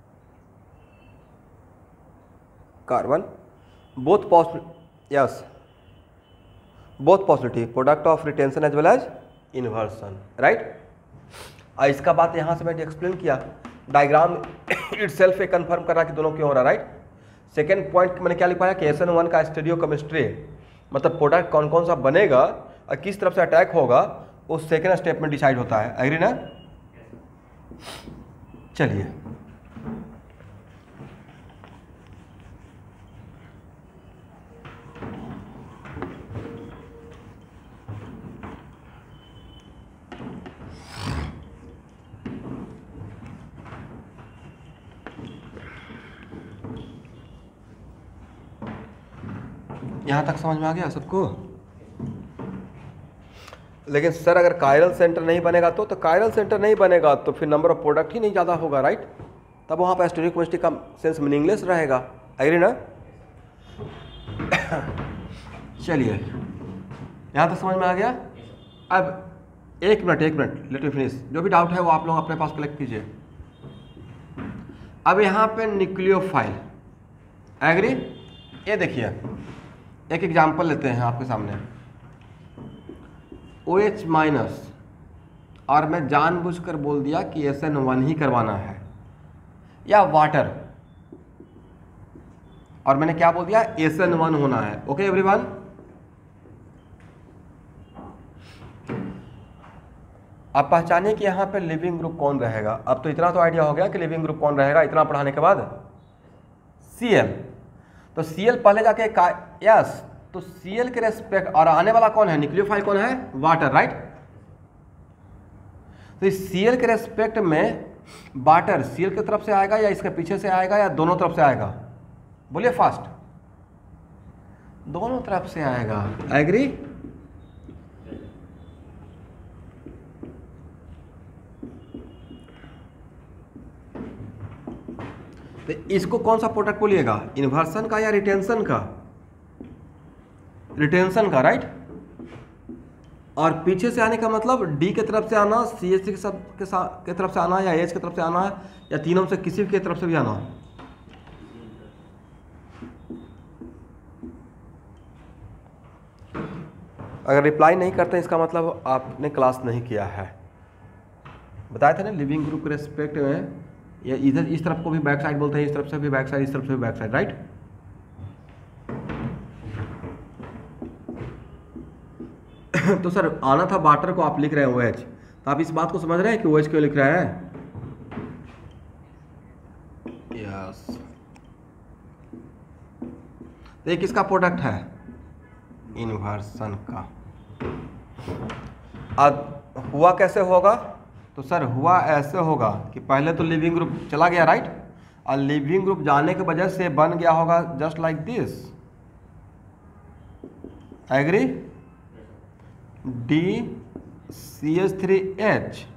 carbon both possible, yes, both possibility, product of retention as well as inversion, right? और इसका बात यहाँ से मैंने एक्सप्लेन किया, डायग्राम इटसेल्फ एक कंफर्म कर रहा कि दोनों क्यों हो रहा है, राइट? सेकेंड पॉइंट मैंने क्या लिखा है कि एस एन वन का स्टीरियोकेमिस्ट्री, मतलब प्रोडक्ट कौन कौन सा बनेगा और किस तरफ से अटैक होगा, उस सेकेंड स्टेप में डिसाइड होता है। एग्री ना? चलिए यहाँ तक समझ में आ गया सबको? लेकिन सर अगर कायरल सेंटर नहीं बनेगा तो तो कायरल सेंटर नहीं बनेगा तो फिर नंबर ऑफ प्रोडक्ट ही नहीं ज़्यादा होगा, राइट? तब वहाँ पर स्टीरियोकेमिस्ट्री का सेंस मीनिंगलेस रहेगा। एग्री ना? चलिए यहाँ तक समझ में आ गया। अब एक मिनट एक मिनट लेट मी फिनिश, जो भी डाउट है वो आप लोग अपने पास कलेक्ट कीजिए। अब यहाँ पे न्यूक्लियोफाइल, एग्री? ये देखिए एक एग्जाम्पल लेते हैं आपके सामने, ओ एच माइनस, और मैं जानबूझकर बोल दिया कि एस एन वन ही करवाना है, या वाटर, और मैंने क्या बोल दिया, एस एन वन होना है। ओके एवरीवन, आप पहचानिए कि यहाँ पे लिविंग ग्रुप कौन रहेगा। अब तो इतना तो आइडिया हो गया कि लिविंग ग्रुप कौन रहेगा, इतना पढ़ाने के बाद। सी एल, तो सी एल पहले जाके का यस, तो सी एल के रेस्पेक्ट, और आने वाला कौन है, न्यूक्लियोफाइल कौन है, वाटर, राइट। तो इस सी एल के रेस्पेक्ट में वाटर सी एल की तरफ से आएगा या इसके पीछे से आएगा या दोनों तरफ से आएगा, बोलिए फास्ट। दोनों तरफ से आएगा, एग्री। तो इसको कौन सा प्रोडक्ट बोलिएगा, इन्वर्सन का या रिटेंशन का, रिटेंशन का, राइट। और पीछे से आने का मतलब डी के तरफ से आना, सी एच के सब के साथ के तरफ से आना, या एच की तरफ से आना, या तीनों से किसी की तरफ से भी आना। अगर रिप्लाई नहीं करते इसका मतलब आपने क्लास नहीं किया है। बताया था ना लिविंग ग्रुप के रेस्पेक्ट में, या इधर इस तरफ को भी बैक साइड बोलते हैं, इस तरफ से भी बैक साइड, इस तरफ से भी बैक साइड, राइट। तो सर आना था वाटर को, आप लिख रहे हैं ओ एच, तो आप इस बात को समझ रहे हैं कि ओ एच क्यों लिख रहे हैं। यस, तो ये किसका प्रोडक्ट है, इन्वर्सन का। अब हुआ कैसे होगा, तो सर हुआ ऐसे होगा कि पहले तो लिविंग ग्रुप चला गया, राइट, और लिविंग ग्रुप जाने की वजह से बन गया होगा just like this, agree, D C H three H,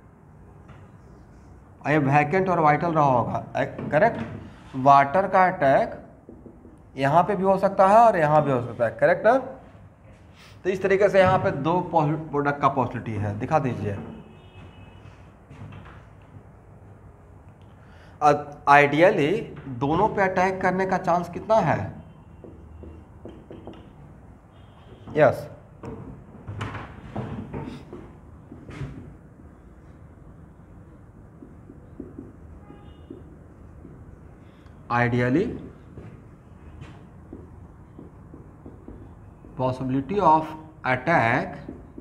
ये वैकेंट और वाइटल रहा होगा, करेक्ट। वाटर का अटैक यहाँ पे भी हो सकता है और यहाँ भी हो सकता है, करेक्ट ना। तो इस तरीके से यहाँ पे दो प्रोडक्ट का पॉसिबिलिटी है, दिखा दीजिए। आइडियली दोनों पे अटैक करने का चांस कितना है, yes. Ideally possibility of attack,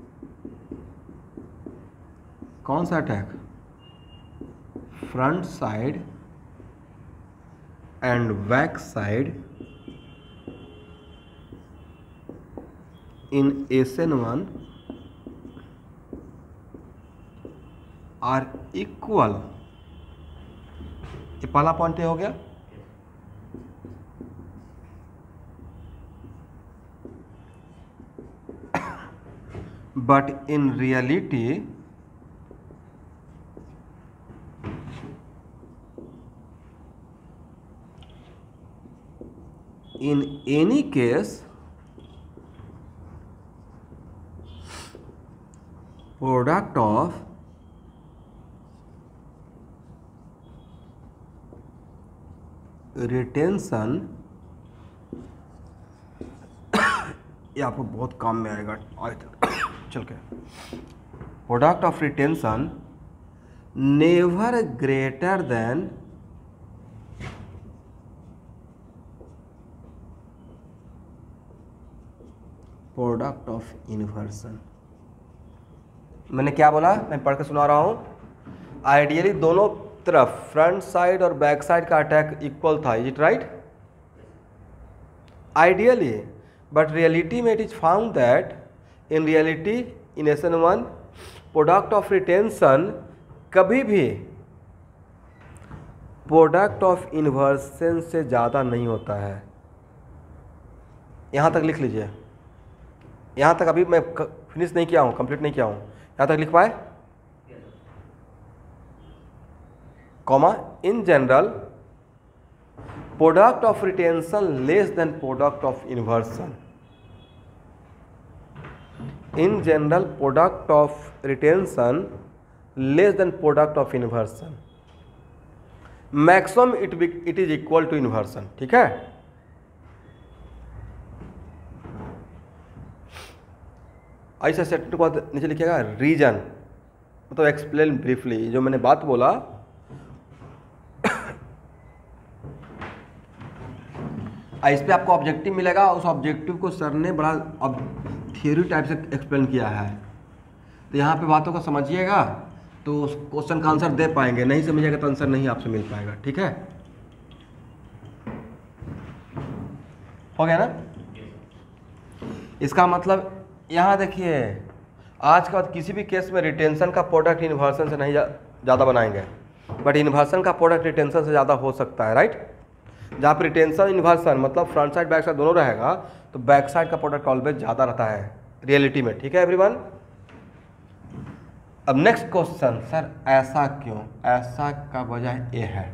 कौन सा attack, front side and back side in S N one are equal. ये पहला पॉइंट हो गया। But in reality, in any case, product of retention, ये आपको बहुत काम में आएगा आज तक चल के। Product of retention never greater than product of inversion. मैंने क्या बोला, मैं पढ़ के सुना रहा हूं। आइडियली दोनों तरफ फ्रंट साइड और बैक साइड का अटैक इक्वल था, is it right, ideally. But reality में it is found that in reality in S N one product of retention कभी भी प्रोडक्ट ऑफ इन्वर्सन से ज़्यादा नहीं होता है। यहाँ तक लिख लीजिए, यहाँ तक अभी मैं फिनिश नहीं किया हूँ, कंप्लीट नहीं किया हूँ, यहाँ तक लिख पाए। Comma, in general product of retention less than product of inversion. In general, product of retention less than product of inversion. Maximum it be, it is equal to inversion. ठीक है। ऐसा सेट के बाद नीचे लिखिएगा रीजन, मतलब explain briefly. जो मैंने बात बोला इस पर आपको ऑब्जेक्टिव मिलेगा, उस ऑब्जेक्टिव को सर ने बड़ा अब थियोरी टाइप से एक्सप्लेन किया है। तो यहाँ पे बातों को समझिएगा तो उस क्वेश्चन का आंसर दे पाएंगे, नहीं समझिएगा तो आंसर नहीं आपसे मिल पाएगा। ठीक है, हो गया ना। इसका मतलब यहाँ देखिए, आज के बाद किसी भी केस में रिटेंशन का प्रोडक्ट इन्वर्सन से नहीं ज़्यादा बनाएंगे, बट इन्वर्सन का प्रोडक्ट रिटेंशन से ज़्यादा हो सकता है, राइट। जहाँ पर रिटेंशन इन्वर्सन मतलब फ्रंट साइड बैक साइड दोनों रहेगा, तो बैक साइड का प्रोडक्ट ऑलवेज ज़्यादा रहता है रियलिटी में। ठीक है एवरीवन। अब नेक्स्ट क्वेश्चन, सर ऐसा क्यों? ऐसा का वजह ये है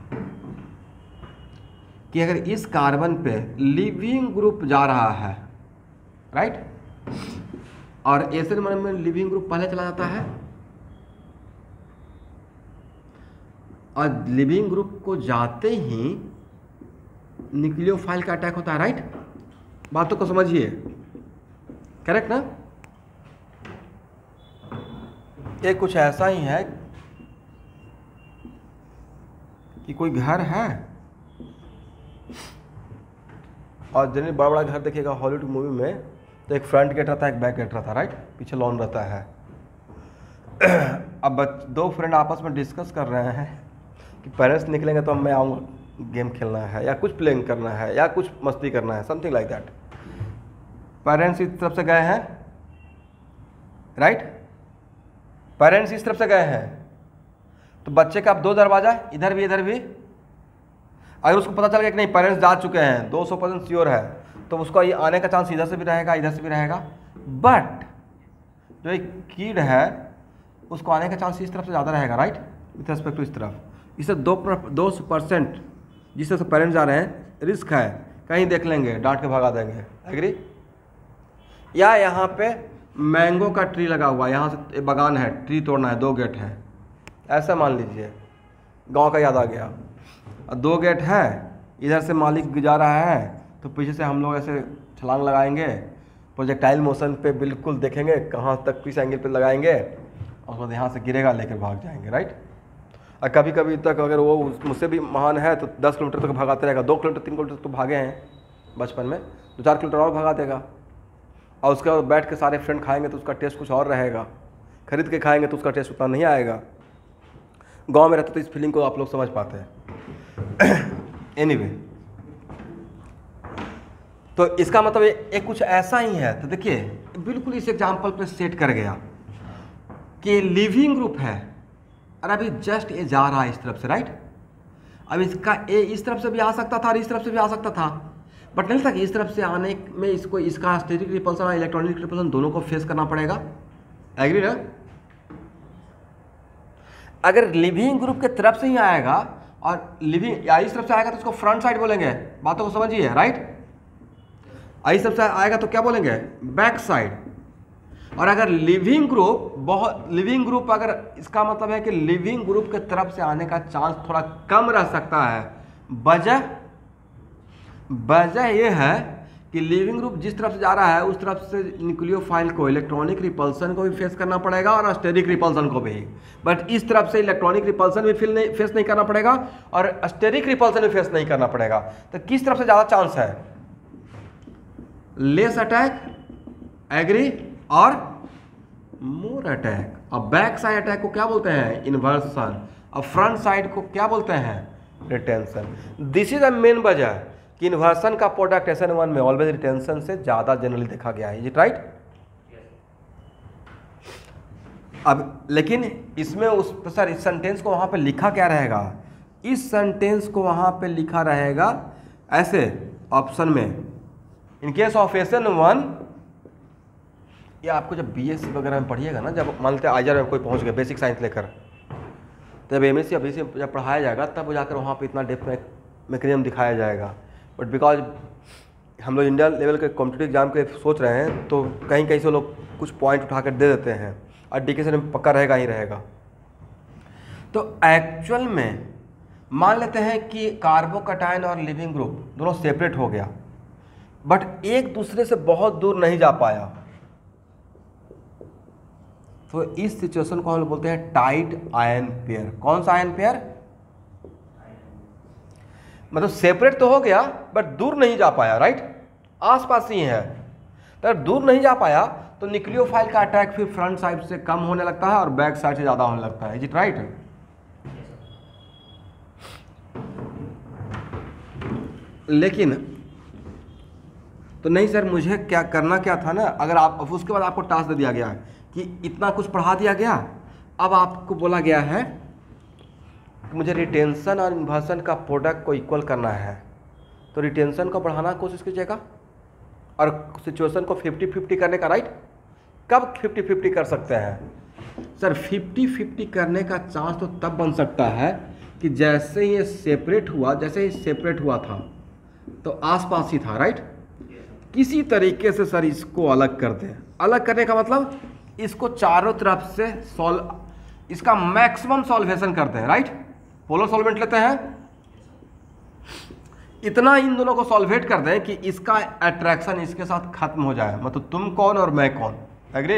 कि अगर इस कार्बन पे लिविंग ग्रुप जा रहा है, राइट, और एसिड में लिविंग ग्रुप पहले चला जाता है, और लिविंग ग्रुप को जाते ही न्यूक्लियोफाइल का अटैक होता है, राइट। बातों को समझिए, करेक्ट ना। ये कुछ ऐसा ही है कि कोई घर है, और जनरली बड़ा बड़ा घर देखिएगा हॉलीवुड मूवी में, तो एक फ्रंट गेट रहता है, एक बैक गेट रहता है, राइट, पीछे लॉन रहता है। अब दो फ्रेंड आपस में डिस्कस कर रहे हैं कि पेरेंट्स निकलेंगे तो मैं आऊँगा, गेम खेलना है या कुछ प्लेइंग करना है या कुछ मस्ती करना है, समथिंग लाइक दैट। पेरेंट्स इस तरफ से गए हैं, राइट, पेरेंट्स इस तरफ से गए हैं, तो बच्चे का अब दो दरवाजा, इधर भी इधर भी। अगर उसको पता चल गया कि नहीं पेरेंट्स जा चुके हैं, दो सौ परसेंट श्योर है, तो उसको ये आने का चांस इधर से भी रहेगा, इधर से भी रहेगा। बट जो एक किड है उसको आने का चांस इस तरफ से ज़्यादा रहेगा, राइट, विथ रेस्पेक्ट टू इस तरफ। इससे दो दो परसेंट जिस तरह से पेरेंट्स जा रहे हैं, रिस्क है, कहीं देख लेंगे, डांट के भगा देंगे, एग्री। या यहाँ पे मैंगो का ट्री लगा हुआ है, यहाँ से बागान है, ट्री तोड़ना है, दो गेट है, ऐसा मान लीजिए, गांव का याद आ गया, और दो गेट है, इधर से मालिक गुजार रहा है, तो पीछे से हम लोग ऐसे छलांग लगाएंगे, प्रोजेक्टाइल मोशन पे बिल्कुल देखेंगे कहाँ तक किस एंगल पे लगाएंगे, और उसके बाद यहाँ से गिरेगा, लेकर भाग जाएंगे, राइट। और कभी कभी तक अगर वो मुझसे भी महान है तो दस किलोमीटर तक भगाते रहेगा, दो किलोमीटर तीन किलोमीटर तो भागे हैं बचपन में, दो चार किलोमीटर और भगा देगा, और उसके बाद बैठ के सारे फ्रेंड खाएंगे तो उसका टेस्ट कुछ और रहेगा, खरीद के खाएंगे तो उसका टेस्ट उतना नहीं आएगा। गांव में रहते तो इस फीलिंग को आप लोग समझ पाते हैं। एनीवे, तो इसका मतलब एक कुछ ऐसा ही है। तो देखिए बिल्कुल इस एग्जाम्पल पे सेट कर गया कि लिविंग ग्रुप है, और अभी जस्ट ये जा रहा है इस तरफ से, राइट। अब इसका ए इस तरफ से भी आ सकता था और इस तरफ से भी आ सकता था, बट नहीं था कि इस तरफ से आने में इसको इसका स्टेटिक रिपल्सन और इलेक्ट्रॉनिक रिपल्सन दोनों को फेस करना पड़ेगा, एग्री ना। अगर लिविंग ग्रुप के तरफ से ही आएगा और लिविंग या इस तरफ से आएगा तो उसको फ्रंट साइड बोलेंगे, बातों को समझिए, राइट। इस तरफ से आएगा तो क्या बोलेंगे, बैक साइड। और अगर लिविंग ग्रुप बहुत लिविंग ग्रुप अगर इसका मतलब है कि लिविंग ग्रुप के तरफ से आने का चांस थोड़ा कम रह सकता है। वजह वजह यह है कि लिविंग ग्रुप जिस तरफ से जा रहा है उस तरफ से न्यूक्लियोफाइल को इलेक्ट्रॉनिक रिपल्सन को भी फेस करना पड़ेगा और स्टेरिक रिपल्सन को भी, बट इस तरफ से इलेक्ट्रॉनिक रिपल्सन भी फील नहीं फेस नहीं करना पड़ेगा और स्टेरिक रिपल्सन भी फेस नहीं करना पड़ेगा। तो किस तरफ से ज़्यादा चांस है, लेस अटैक, एग्री, और मोर अटैक। अब बैक साइड अटैक को क्या बोलते हैं, इन्वर्सन, और फ्रंट साइड को क्या बोलते हैं, retention. This is a main वजह कि इन्वर्सन का प्रोडक्ट एस एन वन में ऑलवेज रिटेंशन से ज्यादा जनरली देखा गया है, इज इट राइट। अब लेकिन इसमें उस सर इस सेंटेंस को वहां पे लिखा क्या रहेगा, इस सेंटेंस को वहां पे लिखा रहेगा ऐसे ऑप्शन में, in case of S N one. ये आपको जब बीएससी वगैरह में पढ़िएगा ना, जब मान लेते आईआर में कोई पहुंच गया बेसिक साइंस लेकर, तो जब एमएससी या बीएससी जब पढ़ाया जाएगा तब जाकर वहाँ पे इतना डेप्थ में मैकेनिज्म दिखाया जाएगा। बट बिकॉज हम लोग इंडिया लेवल के कॉम्पिटिटिव एग्जाम के सोच रहे हैं तो कहीं कहीं से लोग कुछ पॉइंट उठाकर दे देते हैं, और डिकेशन में पक्का रहेगा ही रहेगा। तो एक्चुअल में मान लेते हैं कि कार्बोकैटायन और लिविंग ग्रुप दोनों सेपरेट हो गया, बट एक दूसरे से बहुत दूर नहीं जा पाया, तो इस सिचुएशन को हम बोलते हैं टाइट आयन पेयर। कौन सा आयन पेयर, मतलब सेपरेट तो हो गया बट दूर नहीं जा पाया, राइट, आसपास ही है। तो अगर दूर नहीं जा पाया तो न्यूक्लियोफाइल का अटैक फिर फ्रंट साइड से कम होने लगता है और बैक साइड से ज़्यादा होने लगता है। Is it right? लेकिन तो नहीं सर, मुझे क्या करना क्या था ना, अगर आप उसके बाद आपको टास्क दे दिया गया है कि इतना कुछ पढ़ा दिया गया, अब आपको बोला गया है कि मुझे रिटेंशन और इन्वर्सन का प्रोडक्ट को इक्वल करना है, तो रिटेंशन को बढ़ाना कोशिश कीजिएगा और सिचुएशन को फिफ्टी फिफ्टी करने का, राइट। कब फिफ्टी फिफ्टी कर सकते हैं सर? फिफ्टी फिफ्टी करने का चांस तो तब बन सकता है कि जैसे ये सेपरेट हुआ, जैसे ही सेपरेट हुआ था तो आसपास ही था, राइट। किसी तरीके से सर इसको अलग कर दें। अलग करने का मतलब इसको चारों तरफ से सॉल्व, इसका मैक्सिमम सॉल्वेशन करते हैं, राइट। पोलर सॉल्वेंट लेते हैं, इतना इन दोनों को सॉल्वेट कर दें कि इसका अट्रैक्शन इसके साथ खत्म हो जाए, मतलब तुम कौन और मैं कौन, एग्री।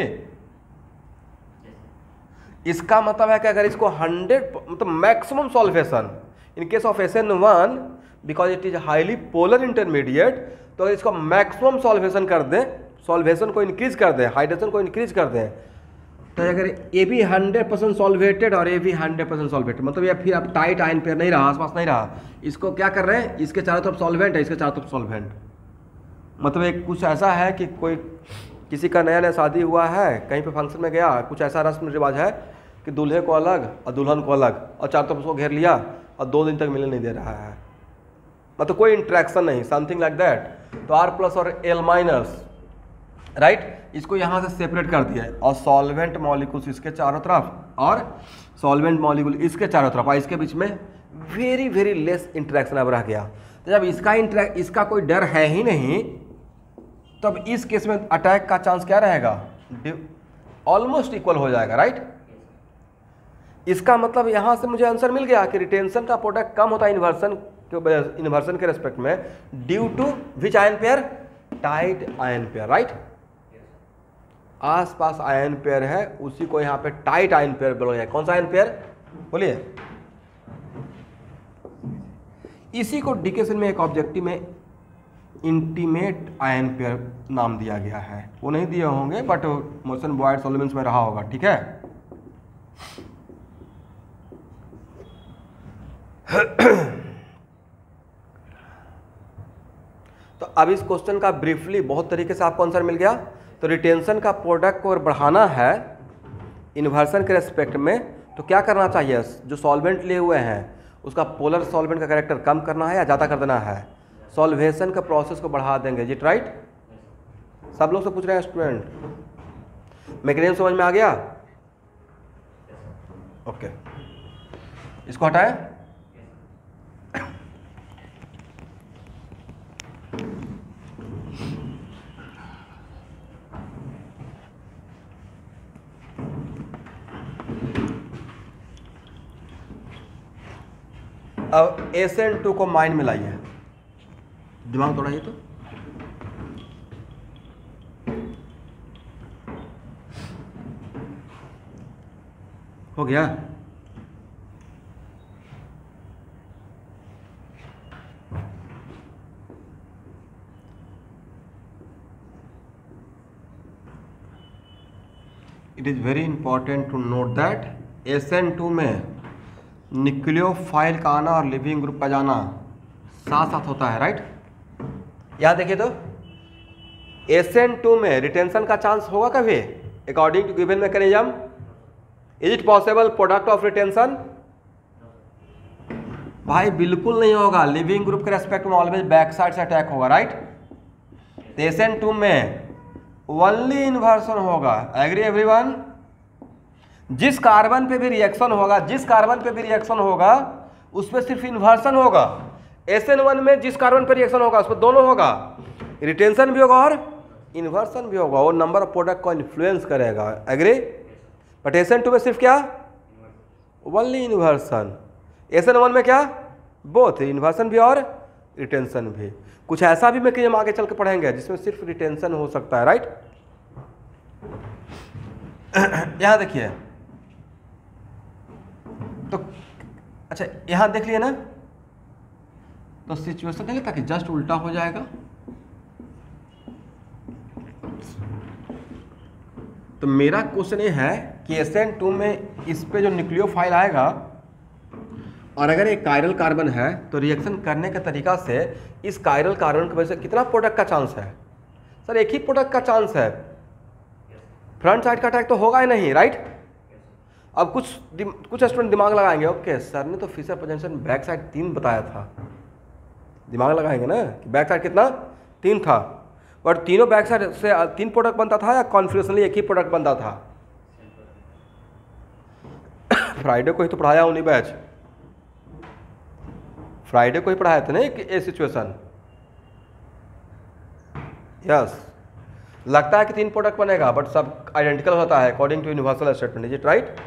इसका मतलब है कि अगर इसको हंड्रेड मतलब maximum solvation in case of S N one because it is highly polar intermediate, तो इसको मैक्सिमम सॉल्वेशन कर दें, सॉल्वेशन को इंक्रीज कर दें, हाइड्रेशन को इंक्रीज कर दें, तो अगर ये भी हंड्रेड परसेंट सॉल्वेटेड और ये भी हंड्रेड परसेंट सॉल्वेटेड, मतलब ये फिर अब टाइट आयन पेयर नहीं रहा, आसपास नहीं रहा, इसको क्या कर रहे हैं, इसके चारों तरफ सॉल्वेंट है, इसके चारों तरफ सॉल्वेंट। मतलब एक कुछ ऐसा है कि कोई किसी का नया नया शादी हुआ है, कहीं पे फंक्शन में गया, कुछ ऐसा रस्म रिवाज है कि दूल्हे को अलग और दुल्हन को अलग, और चारों तरफ उसको घेर लिया और दो दिन तक मिलने नहीं दे रहा है, मतलब कोई इंट्रैक्शन नहीं, समथिंग लाइक दैट। तो आर प्लस और एल माइनस, राइट, इसको यहाँ से सेपरेट कर दिया और सॉल्वेंट मॉलिक्यूल्स इसके चारों तरफ और सॉल्वेंट मॉलिक्यूल इसके चारों तरफ, और इसके बीच में वेरी वेरी लेस इंटरेक्शन अब रह गया। तो जब इसका इंटरेक्ट इसका कोई डर है ही नहीं, तब इस केस में अटैक का चांस क्या रहेगा, ऑलमोस्ट इक्वल हो जाएगा, राइट। इसका मतलब यहाँ से मुझे आंसर मिल गया कि रिटेंशन का प्रोडक्ट कम होता है इन्वर्सन इन्वर्सन के रेस्पेक्ट में, due to which ion pair, tight ion pair, right. आसपास आयन पेयर है, उसी को यहाँ पे टाइट आयन पेयर बोला जाए। कौन सा आयन पेयर बोलिए? इसी को डिकेशन में एक ऑब्जेक्टिव में इंटीमेट आयन पेयर नाम दिया गया है, वो नहीं दिए होंगे बट मोशन बॉयड सॉल्वेंट्स में रहा होगा, ठीक है। तो अब इस क्वेश्चन का ब्रीफली बहुत तरीके से आपको आंसर मिल गया। तो रिटेंशन का प्रोडक्ट को बढ़ाना है इन्वर्सन के रेस्पेक्ट में, तो क्या करना चाहिए, जो सॉल्वेंट लिए हुए हैं उसका पोलर सॉल्वेंट का कैरेक्टर कम करना है या ज़्यादा कर देना है, सॉल्वेशन का प्रोसेस को बढ़ा देंगे, जी राइट। सब लोग से पूछ रहे हैं स्टूडेंट, मैकेनिज्म समझ में आ गया? ओके, इसको हटाएं। अब एस एन टू को माइंड में लाइए, दिमाग दौड़ाइए तो। हो गया? It is very important to note that S N two में न्यूक्लियोफाइल का आना और लिविंग ग्रुप का जाना साथ साथ होता है, राइट। यहाँ देखिए तो एस एन टू में रिटेंशन का चांस होगा कभी according to given mechanism? Is it possible product of retention? भाई बिल्कुल नहीं होगा। लिविंग ग्रुप के रेस्पेक्ट में ऑलवेज बैक साइड से अटैक होगा, राइट। एस एन टू में ओनली इन्वर्सन होगा, एग्री एवरीवन। जिस कार्बन पे भी रिएक्शन होगा जिस कार्बन पे भी रिएक्शन होगा उस पर सिर्फ इन्वर्सन होगा। एस एन वन में जिस कार्बन पे रिएक्शन होगा उस पर दोनों होगा, रिटेंशन भी होगा और इन्वर्सन भी होगा, वो नंबर ऑफ प्रोडक्ट को इन्फ्लुएंस करेगा, agree. But S N two में सिर्फ क्या, only inversion. S N one में क्या, बोथ इन्वर्सन भी और रिटेंशन भी। कुछ ऐसा भी मैकेनिज्म आगे चल के पढ़ेंगे जिसमें सिर्फ रिटेंशन हो सकता है, राइट। यहां देखिए तो, अच्छा यहां देख लिए ना, तो सिचुएशन नहीं लगता कि जस्ट उल्टा हो जाएगा। तो मेरा क्वेश्चन ये है कि एस एन टू में इस पे जो न्यूक्लियोफाइल आएगा और अगर एक कायरल कार्बन है तो रिएक्शन करने के तरीका से इस कायरल कार्बन की वजह से कितना प्रोडक्ट का चांस है? सर एक ही प्रोडक्ट का चांस है, फ्रंट साइड का अटैक तो होगा ही नहीं, राइट? अब कुछ कुछ स्टूडेंट दिमाग लगाएंगे, ओके सर ने तो फिशर पोजीशन बैक साइड तीन बताया था, दिमाग लगाएंगे ना कि बैक साइड कितना तीन था, बट तीनों बैक साइड से तीन प्रोडक्ट बनता था या कॉन्फ्यूजनली एक ही प्रोडक्ट बनता था? फ्राइडे को ही तो पढ़ाया उन्हीं बैच, फ्राइडे को ही पढ़ाया था ना ये सिचुएशन। यस, लगता है कि तीन प्रोडक्ट बनेगा बट सब आइडेंटिकल होता है according to universal statement, is it right?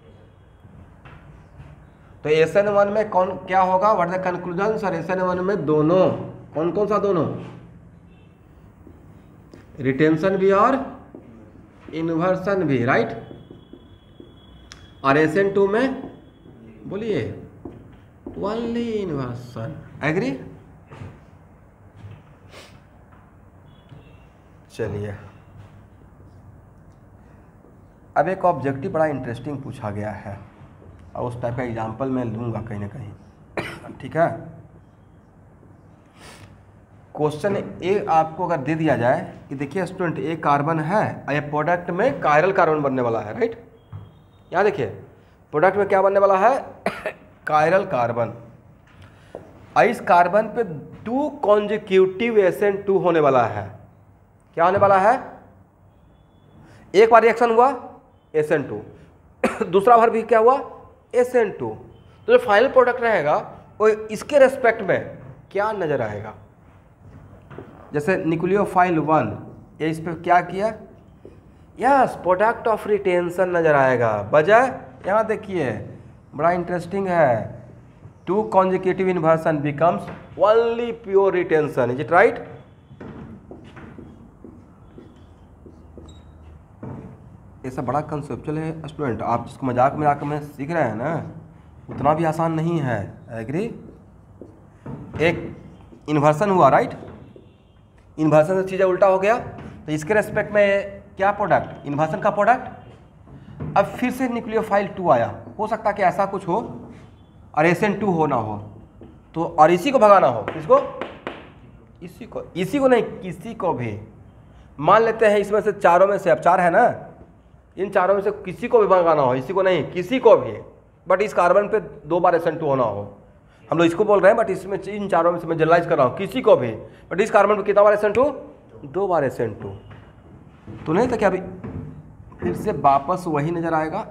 तो एस एन वन में कौन क्या होगा, what the conclusion? Sir S N one में दोनों, कौन कौन सा दोनों? रिटेंशन भी और इन्वर्सन भी, राइट? और एस एन टू में बोलिए ओनली इन्वर्सन, एग्री? चलिए अब एक ऑब्जेक्टिव बड़ा इंटरेस्टिंग पूछा गया है और उस टाइप का एग्जाम्पल मैं लूँगा कहीं ना कहीं, ठीक है? क्वेश्चन ए आपको अगर दे दिया जाए कि देखिए स्टूडेंट एक कार्बन है और ये प्रोडक्ट में कायरल कार्बन बनने वाला है, राइट? यहाँ देखिए प्रोडक्ट में क्या बनने वाला है? Chiral carbon. और इस कार्बन पे two consecutive S N two होने वाला है। क्या होने वाला है? एक बार रिएक्शन हुआ एस एन टू, दूसरा बार भी क्या हुआ? S N two. तो जो फाइनल प्रोडक्ट रहेगा वो इसके रेस्पेक्ट में क्या नजर आएगा? जैसे न्यूक्लियोफाइल वन, ये इस पर क्या किया? यस, प्रोडक्ट ऑफ रिटेंशन नजर आएगा। बजाय यहाँ देखिए बड़ा इंटरेस्टिंग है, two consecutive inversion becomes only pure retention, is it right? ये सब बड़ा कंसेप्चुअल है स्टूडेंट, आप जिसको मजाक मजाक में सीख रहे हैं ना उतना भी आसान नहीं है, एग्री? एक इन्वर्सन हुआ, राइट? इन्वर्सन से चीज़ें उल्टा हो गया तो इसके रेस्पेक्ट में क्या प्रोडक्ट? इन्वर्सन का प्रोडक्ट। अब फिर से न्यूक्लियोफाइल टू आया, हो सकता है कि ऐसा कुछ हो और एस एन टू हो ना हो तो, और इसी को भगाना हो, इसको इसी को इसी को नहीं किसी को भी। मान लेते हैं इसमें से चारों में से, अब चार है ना, इन चारों में से किसी को भी भगाना हो, इसी को नहीं किसी को भी, बट इस कार्बन पे दो बार एस एन टू होना हो। हम लोग इसको बोल रहे हैं बट इसमें इन चारों में से मैं जनरलाइज कर रहा हूँ, किसी को भी, बट इस कार्बन पे कितना बार एस एन टू? दो बार एस एन टू। तो नहीं था क्या? अभी फिर से वापस वही नजर आएगा।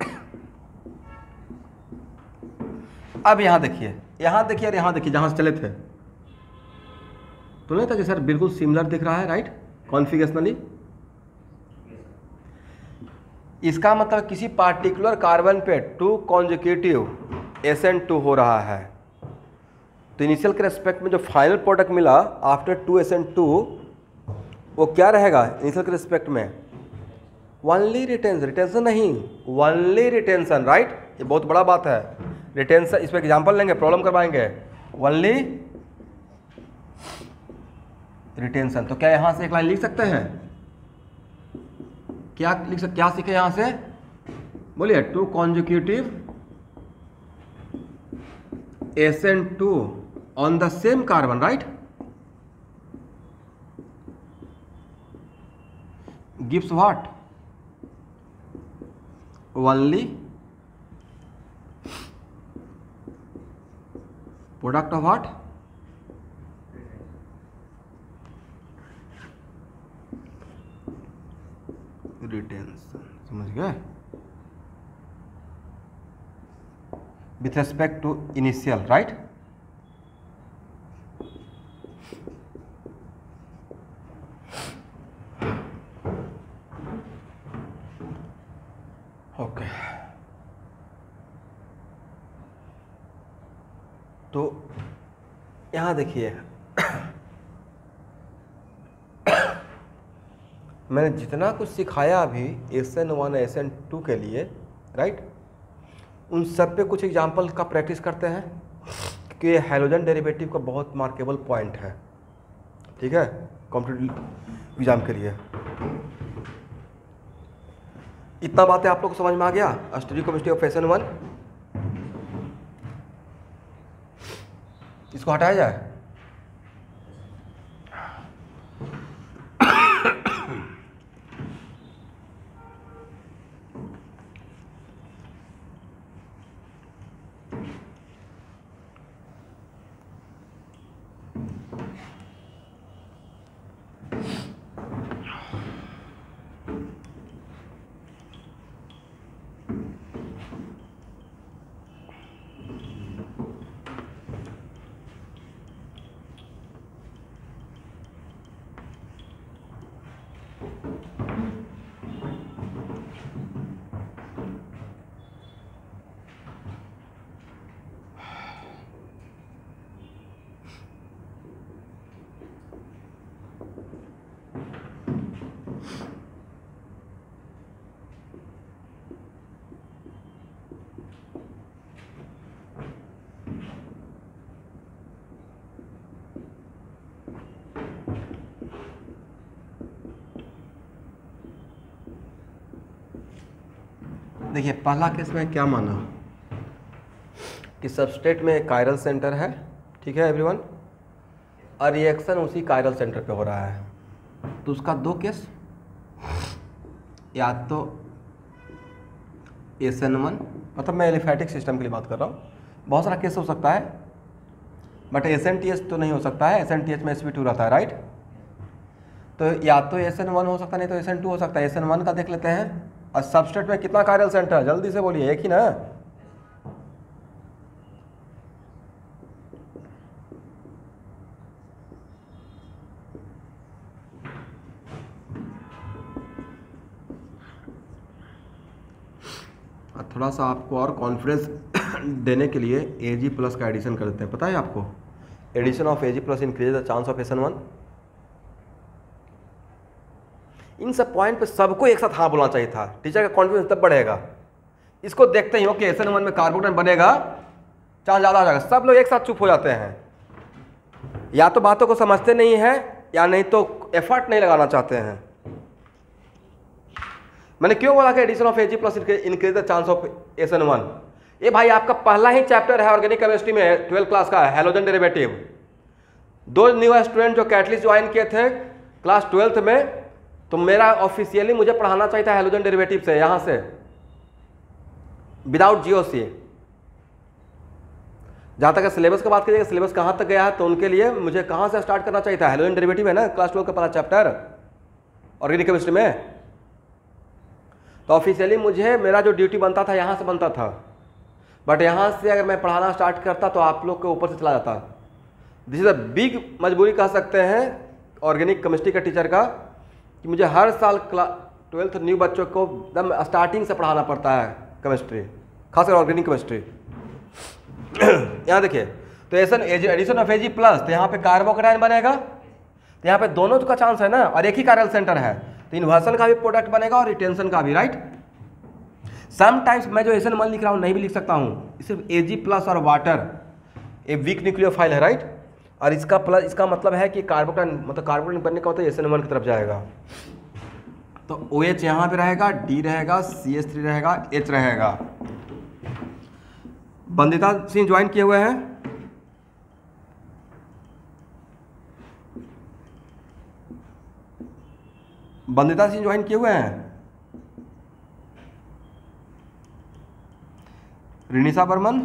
अब यहाँ देखिए, यहाँ देखिए और यहाँ देखिए, जहाँ से चले थे तो नहीं था कि सर बिल्कुल सिमिलर दिख रहा है, राइट? कॉन्फिगरेशनली इसका मतलब किसी पार्टिकुलर कार्बन पे two consecutive S N two हो रहा है। तो इनिशियल के रेस्पेक्ट में जो फाइनल प्रोडक्ट मिला after two S N two वो क्या रहेगा इनिशियल के रेस्पेक्ट में? ओनली रिटेंशन, रिटेंशन नहीं ओनली रिटेंशन, राइट? ये बहुत बड़ा बात है। रिटेंशन, इस पर एग्जाम्पल लेंगे, प्रॉब्लम करवाएंगे। Only retention. तो क्या यहाँ से एक लाइन लिख सकते हैं? क्या लिख सकते, क्या सीखे यहाँ से? बोलिए, two consecutive S N two on the same carbon, right? Gives what? Only product of what? Retention. समझ गए? With respect to initial, right? Okay, तो यहां देखिए मैंने जितना कुछ सिखाया अभी S N one S N two के लिए, राइट, उन सब पे कुछ एग्जाम्पल का प्रैक्टिस करते हैं। कि ये हैलोजन डेरिवेटिव का बहुत मार्केबल पॉइंट है, ठीक है, कॉम्पिटिटिव एग्जाम के लिए। इतना बातें आप लोग को समझ में आ गया stereochemistry of S N one. इसको हटाया जाए। देखिए पहला केस में क्या माना कि सबस्ट्रेट में एक कायरल सेंटर है, ठीक है एवरीवन, और रिएक्शन उसी कायरल सेंटर पे हो रहा है। तो उसका दो केस, या तो एस एन वन, मतलब मैं एलिफैटिक सिस्टम के लिए बात कर रहा हूँ, बहुत सारा केस हो सकता है, but S N T H तो नहीं हो सकता है, एस एन टी एच में एस पी टू रहता है, राइट। तो या तो एस एन वन हो सकता है, नहीं तो एस एन टू हो सकता है। एस एन वन का देख लेते हैं। और सबस्ट्रेट में कितना कायरल सेंटर है, जल्दी से बोलिए, एक ही ना। और थोड़ा सा आपको और कॉन्फिडेंस देने के लिए ए जी प्लस का एडिशन कर देते हैं। पता है आपको, addition of A G plus increase the chance of S N one. इन सब पॉइंट पे सबको एक साथ हाँ बोलना चाहिए था, टीचर का कॉन्फिडेंस तब बढ़ेगा। इसको देखते ही हो कि एस एन वन में कार्बोनेट बनेगा, चांस ज़्यादा आ जाएगा। सब लोग एक साथ चुप हो जाते हैं, या तो बातों को समझते नहीं हैं या नहीं तो एफर्ट नहीं लगाना चाहते हैं। मैंने क्यों बोला कि addition of A G plus increase the chance of S N one. ये भाई आपका पहला ही चैप्टर है ऑर्गेनिक केमिस्ट्री में, ट्वेल्थ क्लास का, हैलोजन डेरिवेटिव। दो न्यू स्टूडेंट जो कैटलिस्ट ज्वाइन किए थे क्लास ट्वेल्थ में, तो मेरा ऑफिशियली मुझे पढ़ाना चाहिए था हैलोजन डेरिवेटिव से, यहां से, विदाउट जीओसी। जहां तक सिलेबस की बात कीजिएगा, सिलेबस कहां तक गया है, तो उनके लिए मुझे कहां से स्टार्ट करना चाहिए था, हैलोजन डेरिवेटिव है ना, क्लास ट्वेल्व का पहला चैप्टर ऑर्गेनिक केमिस्ट्री में। तो ऑफिशियली मुझे मेरा जो ड्यूटी बनता था यहां से बनता था, बट यहां से अगर मैं पढ़ाना स्टार्ट करता तो आप लोग के ऊपर से चला जाता। दिस इज अ बिग मजबूरी कह सकते हैं ऑर्गेनिक केमिस्ट्री का टीचर का, कि मुझे हर साल क्लास ट्वेल्थ न्यू बच्चों को एकदम स्टार्टिंग से पढ़ाना पड़ता है केमिस्ट्री, खासकर ऑर्गेनिक केमिस्ट्री। यहाँ देखिए, तो एसन एडिशन ऑफ एजी प्लस, तो यहाँ पे कार्बोकेटाइन बनेगा, तो यहाँ पे दोनों का चांस है ना, और एक ही कायरल सेंटर है, तो इन्वर्सन का भी प्रोडक्ट बनेगा और रिटेंशन का भी, राइट। समटाइम्स मैं जो एसन वन लिख रहा हूँ नहीं भी लिख सकता हूँ, सिर्फ एजी प्लस और वाटर, ए वीक न्यूक्लियोफाइल है, राइट। और इसका प्लस, इसका मतलब है कि कार्बोकेटाइन, मतलब कार्बोकेटाइन बनने का मतलब एस एन वन की तरफ जाएगा। तो ओ एच यहाँ पे रहेगा, डी रहेगा, सी एच थ्री रहेगा, एच रहेगा। बंदिता सिंह ज्वाइन किए हुए हैं, बंदिता सिंह ज्वाइन किए हुए हैं, रिनिशा बर्मन,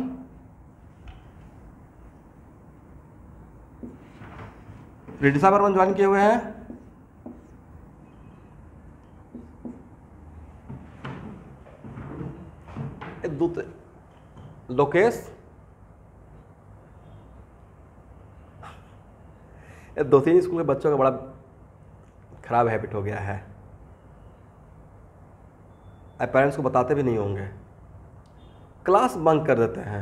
रिनिशा बर्मन ज्वाइन किए हुए हैं, लोकेश, दो तीन स्कूल के बच्चों का बड़ा खराब हैबिट हो गया है, पेरेंट्स को बताते भी नहीं होंगे, क्लास बंक कर देते हैं।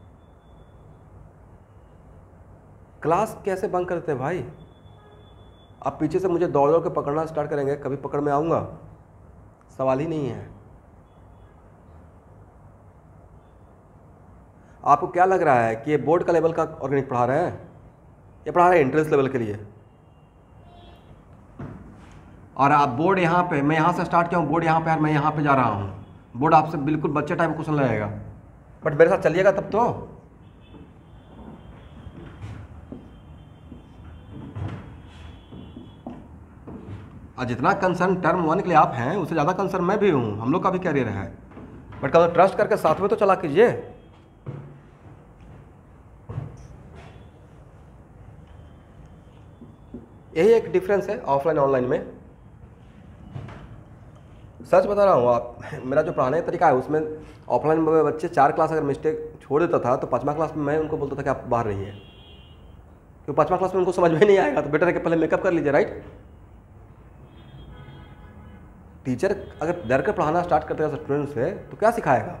क्लास कैसे बंक करते हैं भाई? आप पीछे से मुझे दौड़ दौड़ के पकड़ना स्टार्ट करेंगे, कभी पकड़ में आऊँगा? सवाल ही नहीं है। आपको क्या लग रहा है कि ये बोर्ड का लेवल का ऑर्गेनिक पढ़ा रहे हैं, ये पढ़ा रहे हैं एंट्रेंस लेवल के लिए। और आप बोर्ड यहाँ पे, मैं यहाँ से स्टार्ट किया हूँ, बोर्ड यहाँ पे यार, मैं यहाँ पे जा रहा हूँ, बोर्ड आपसे बिल्कुल बच्चे टाइप क्वेश्चन लगेगा, बट मेरे साथ चलिएगा तब तो। और जितना कंसर्न टर्म वन के लिए आप हैं उससे ज़्यादा कंसर्न मैं भी हूँ, हम लोग का भी कैरियर है, बट कभी ट्रस्ट करके साथ में तो चला कीजिए। यही एक डिफरेंस है ऑफलाइन ऑनलाइन में। सच बता रहा हूँ, आप मेरा जो पढ़ाने का तरीका है उसमें ऑफलाइन में बच्चे चार क्लास अगर मिस्टेक छोड़ देता था तो पाँचवा क्लास में मैं उनको बोलता था कि आप बाहर रहिए, क्योंकि पाँचवा क्लास में उनको समझ में नहीं आएगा, तो बेटर है कि पहले मेकअप कर लीजिए, राइट। टीचर अगर डर कर पढ़ाना स्टार्ट करते हैं स्टूडेंट से तो क्या सिखाएगा।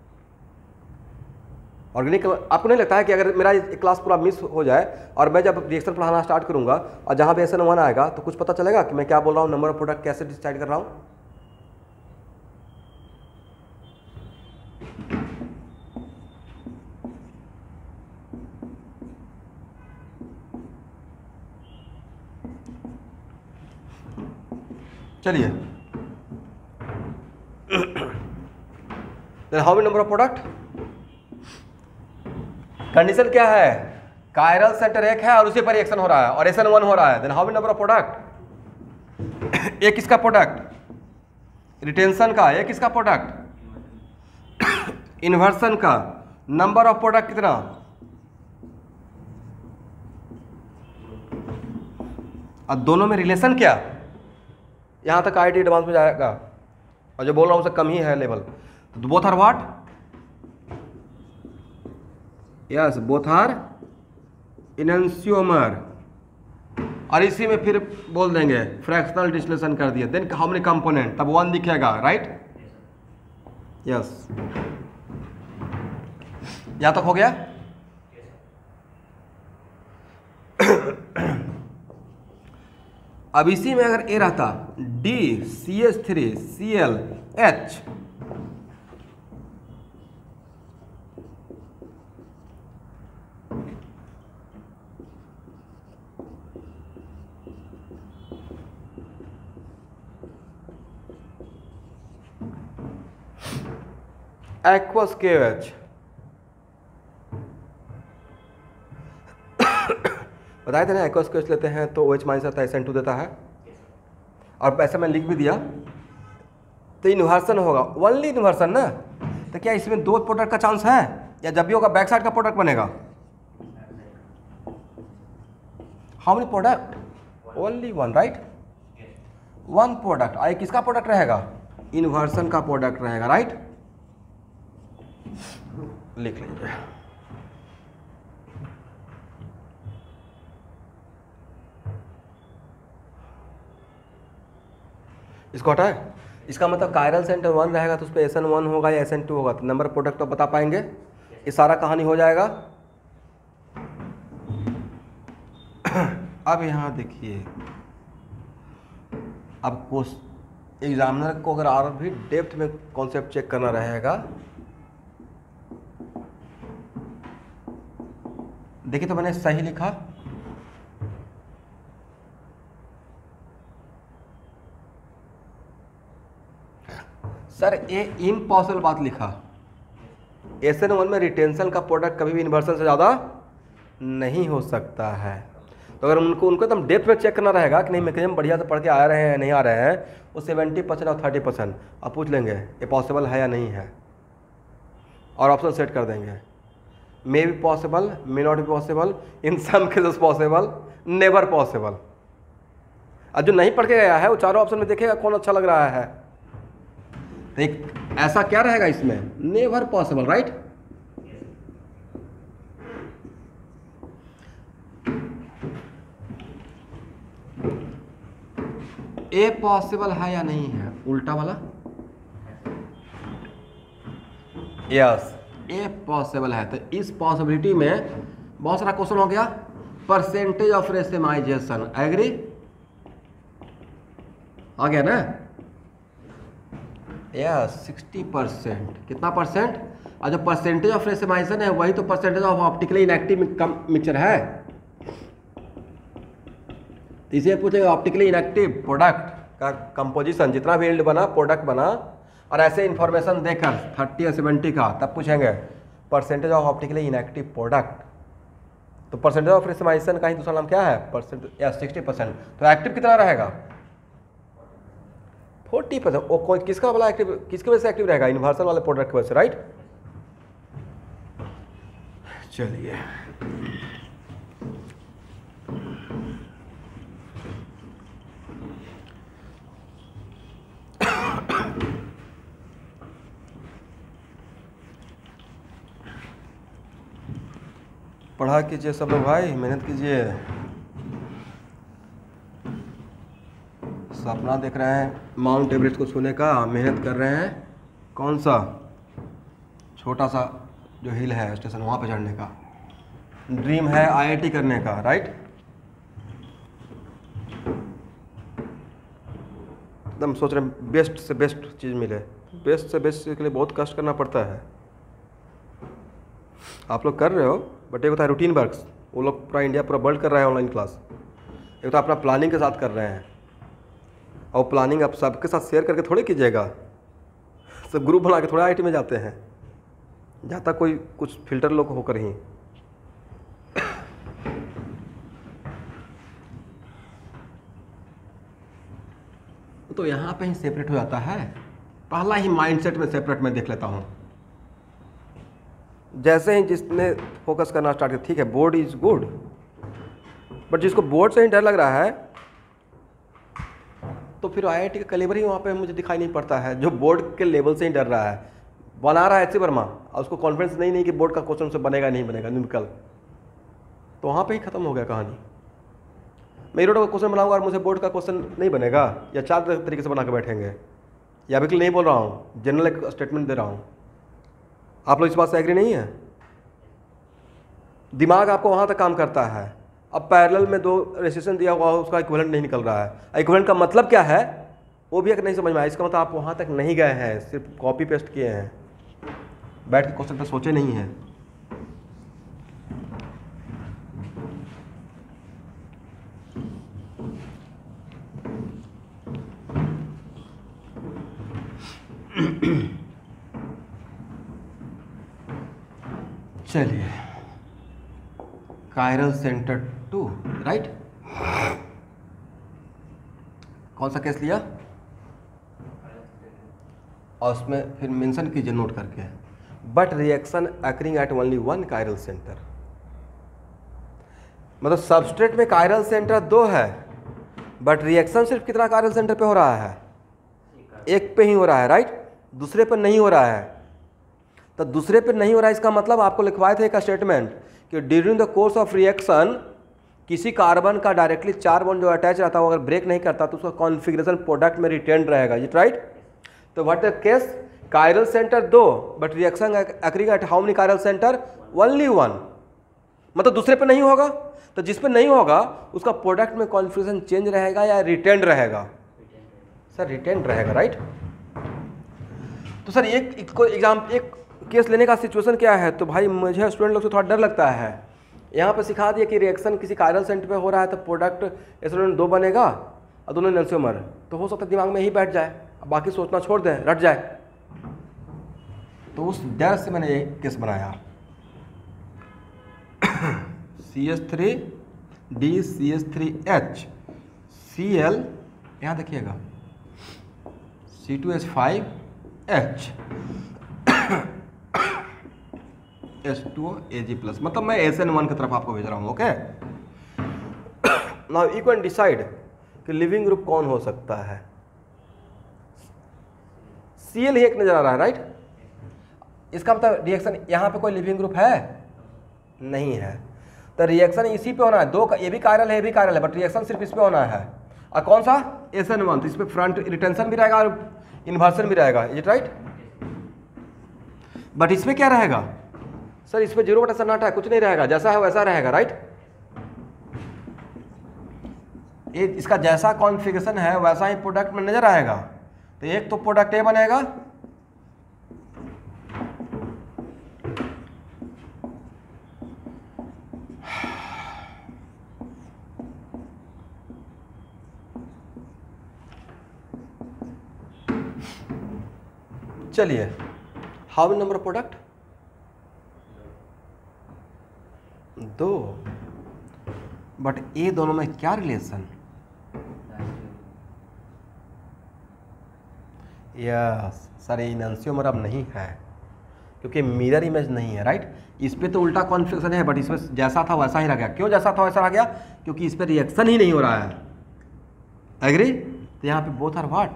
ऑर्गेनिक आपको नहीं लगता है कि अगर मेरा एक क्लास पूरा मिस हो जाए और मैं जब रिएक्शन पढ़ाना स्टार्ट करूंगा और जहाँ पे एस एन वन आएगा तो कुछ पता चलेगा कि मैं क्या बोल रहा हूँ, नंबर ऑफ प्रोडक्ट कैसे डिसाइड कर रहा हूँ। चलिए, how many number of product, condition क्या है, कायरल सेंटर एक है और उसी पर रिएक्शन हो रहा है और एस एन वन हो रहा है, then how many number of product, एक किसका प्रोडक्ट रिटेंशन का, एक किसका प्रोडक्ट इन्वर्सन का, नंबर ऑफ प्रोडक्ट कितना, और दोनों में रिलेशन क्या, यहां तक आई टी एडवांस में जाएगा और जो बोल रहा हूं उससे कम ही है लेवल, तो both are what, yes both are enantiomer, और इसी में फिर बोल देंगे फ्रैक्शनल डिस्टिलेशन कर दिया, देन हाउ मेनी कंपोनेंट, तब वन दिखेगा, राइट। यस, यहां तक हो गया। अब इसी में अगर ए रहता D C H three C L H, aqueous K H, बताए थे ना एक्वस के एच लेते हैं तो ओ एच माइनस आता है, एस एन टू देता है, और ऐसा मैं लिख भी दिया तो इन्वर्सन होगा, ओनली इन्वर्सन ना, तो क्या इसमें दो प्रोडक्ट का चांस है, या जब भी होगा बैक साइड का प्रोडक्ट बनेगा, how many product, only one, right, one product, आई किसका प्रोडक्ट रहेगा, इन्वर्सन का प्रोडक्ट रहेगा, राइट, लिख लीजिए। इसको हटाए, इसका मतलब कायरल सेंटर वन रहेगा तो उस पर एस एन वन होगा या एस एन टू होगा, तो नंबर प्रोडक्ट तो बता पाएंगे, ये सारा कहानी हो जाएगा। अब यहाँ देखिए, अब कोस एग्जामिनर को अगर और भी डेप्थ में कॉन्सेप्ट चेक करना रहेगा, देखिए तो मैंने सही लिखा, सर ये इम्पॉसिबल बात लिखा, एस एन वन में रिटेंशन का प्रोडक्ट कभी भी इन्वर्सन से ज़्यादा नहीं हो सकता है, तो अगर उनको उनको एकदम डेप्थ में चेक करना रहेगा कि नहीं मैकेनिज्म बढ़िया से पढ़ के आ रहे हैं नहीं आ रहे हैं, वो सेवेंटी परसेंट और थर्टी परसेंट आप पूछ लेंगे ये पॉसिबल है या नहीं है, और ऑप्शन सेट कर देंगे, may be possible, may not be possible, in some cases possible, never possible. अब जो नहीं पढ़ के गया है वो चारों ऑप्शन में देखेगा कौन अच्छा लग रहा है, तो एक ऐसा क्या रहेगा इसमें, never possible, right. A possible है या नहीं है, उल्टा वाला, यस ए पॉसिबल है, तो इस पॉसिबिलिटी में बहुत सारा क्वेश्चन हो गया, परसेंटेज ऑफ रेसिमाइजेशन, एग्री, आ गया ना, यस सिक्सटी परसेंट, कितना परसेंट, और जो परसेंटेज ऑफ रेसिमाइजेशन है वही तो percentage of optically inactive mixture है। इसे पूछेगा ऑप्टिकली इनएक्टिव प्रोडक्ट का कंपोजिशन, जितना भी यील्ड बना प्रोडक्ट बना, और ऐसे इंफॉर्मेशन देकर थर्टी या सेवेंटी का, तब पूछेंगे percentage of optically inactive product. तो परसेंटेज ऑफ रेसिमाइजेशन का ही दूसरा नाम क्या है? परसेंट या सिक्सटी परसेंट। तो एक्टिव कितना रहेगा? Forty percent. वो कोई किसका वाला एक्टिव, किसकी वजह से एक्टिव रहेगा? यूनिवर्सल वाले प्रोडक्ट की वजह से, राइट। चलिए पढ़ा कीजिए सब लोग भाई, मेहनत कीजिए। सपना देख रहे हैं माउंट एवरेस्ट को छूने का, मेहनत कर रहे हैं कौन सा छोटा सा जो हिल है स्टेशन वहाँ पे चढ़ने का। ड्रीम है आईआईटी करने का, राइट। एकदम सोच रहे हैं बेस्ट से बेस्ट चीज़ मिले। बेस्ट से बेस्ट चीज़ के लिए बहुत कष्ट करना पड़ता है। आप लोग कर रहे हो, बट एक होता है रूटीन वर्क्स, वो लोग पूरा इंडिया पूरा वर्ल्ड कर रहा है ऑनलाइन क्लास। एक तो अपना प्लानिंग के साथ कर रहे हैं, और प्लानिंग आप सबके साथ शेयर करके थोड़े कीजिएगा। सब ग्रुप बना के थोड़ा आईटी में जाते हैं, जाता कोई कुछ फिल्टर लोग होकर ही। तो यहाँ पे ही सेपरेट हो जाता है। पहला ही माइंडसेट में सेपरेट में देख लेता हूँ। जैसे ही जिसने फोकस करना स्टार्ट किया, ठीक है बोर्ड इज गुड, बट जिसको बोर्ड से ही डर लग रहा है तो फिर आईआईटी का कलेवर ही वहाँ पे मुझे दिखाई नहीं पड़ता है। जो बोर्ड के लेवल से ही डर रहा है, बना रहा है एच सी वर्मा, और उसको कॉन्फिडेंस नहीं नहीं कि बोर्ड का क्वेश्चन से बनेगा नहीं बनेगा न्यूमेरिकल, तो वहाँ पे ही खत्म हो गया कहानी। मैं रोड का क्वेश्चन बनाऊंगा और मुझे बोर्ड का क्वेश्चन नहीं बनेगा, या चार तरीके से बना के बैठेंगे। या बिल्कुल नहीं बोल रहा हूँ, जनरल एक स्टेटमेंट दे रहा हूँ। आप लोग इस बात से एग्री नहीं है? दिमाग आपको वहाँ तक काम करता है। अब पैरेलल में दो रेजिस्टेंस दिया हुआ, उसका इक्विवेलेंट नहीं निकल रहा है। इक्विवेलेंट का मतलब क्या है वो भी अगर नहीं समझ में आया, इसका मतलब आप वहाँ तक नहीं गए हैं, सिर्फ कॉपी पेस्ट किए हैं, बैठ के क्वेश्चन पे सोचे नहीं हैं। चलिए कायरल सेंटर टू, राइट। कौन सा केस लिया? और उसमें फिर मेंशन कीजिए नोट करके, but reaction occurring at only one chiral centre. मतलब सबस्ट्रेट में कायरल सेंटर दो है, बट रिएक्शन सिर्फ कितना कायरल सेंटर पे हो रहा है? एक पे ही हो रहा है, राइट। दूसरे पर नहीं हो रहा है। तो दूसरे पे नहीं हो रहा है, इसका मतलब आपको लिखवाए थे एक स्टेटमेंट कि during the course of reaction किसी कार्बन का डायरेक्टली चार बॉन्ड जो अटैच रहता है, अगर ब्रेक नहीं करता तो उसका कॉन्फ़िगरेशन प्रोडक्ट में रिटेन रहेगा, इट राइट। तो what the case? Chiral centre दो, but reaction occurring at how many chiral centre? Only one. मतलब दूसरे पे नहीं होगा। तो जिस पे नहीं होगा उसका प्रोडक्ट में कॉन्फ़िगरेशन चेंज रहेगा या रिटेन रहेगा? सर रिटेन रहेगा, राइट। तो सर एक एग्जाम एक केस लेने का सिचुएशन क्या है? तो भाई मुझे स्टूडेंट लोग से थोड़ा डर लगता है। यहाँ पे सिखा दिया कि रिएक्शन किसी कायरल सेंटर पे हो रहा है तो प्रोडक्ट स्टूडेंट दो बनेगा और दोनों एंजियोमर, तो हो सकता है दिमाग में ही बैठ जाए, बाकी सोचना छोड़ दें, रट जाए। तो उस डर से मैंने ये केस बनाया। C H three D C H three H C L, यहाँ देखिएगा C two H five H S two A G plus. मतलब मैं एस एन वन की तरफ आपको भेज रहा हूँ, okay. Now you can decide कि लिविंग ग्रुप कौन हो सकता है। सी एल ही एक नजर आ रहा है, राइट। इसका मतलब रिएक्शन यहाँ पे कोई लिविंग ग्रुप है नहीं है, तो रिएक्शन इसी पे होना है। दो ये भी कायरल है, ये भी कायरल है, बट रिएक्शन सिर्फ इस पे होना है। और कौन सा? S N one. तो इस पे फ्रंट रिटेंशन भी रहेगा और इन्वर्सन भी रहेगा, इज इट राइट। बट इसमें क्या रहेगा? सर इसमें जीरो बटा सन्नाटा है, कुछ नहीं रहेगा, जैसा है वैसा रहेगा, राइट। ये इसका जैसा कॉन्फ़िगरेशन है वैसा ही प्रोडक्ट में नजर आएगा। तो एक तो प्रोडक्ट ए बनेगा चलिए, how many number of product? दो। बट ये दोनों में क्या रिलेशन? यस सर, ये इनैंसियोमर अब नहीं है क्योंकि मिरर इमेज नहीं है, राइट। इस पे तो उल्टा कॉन्फ़िगरेशन है, बट इसमें जैसा था वैसा ही रह गया। क्यों जैसा था वैसा रह गया? क्योंकि इस पे रिएक्शन ही नहीं हो रहा है। एग्री? तो यहाँ पे बोथ आर व्हाट?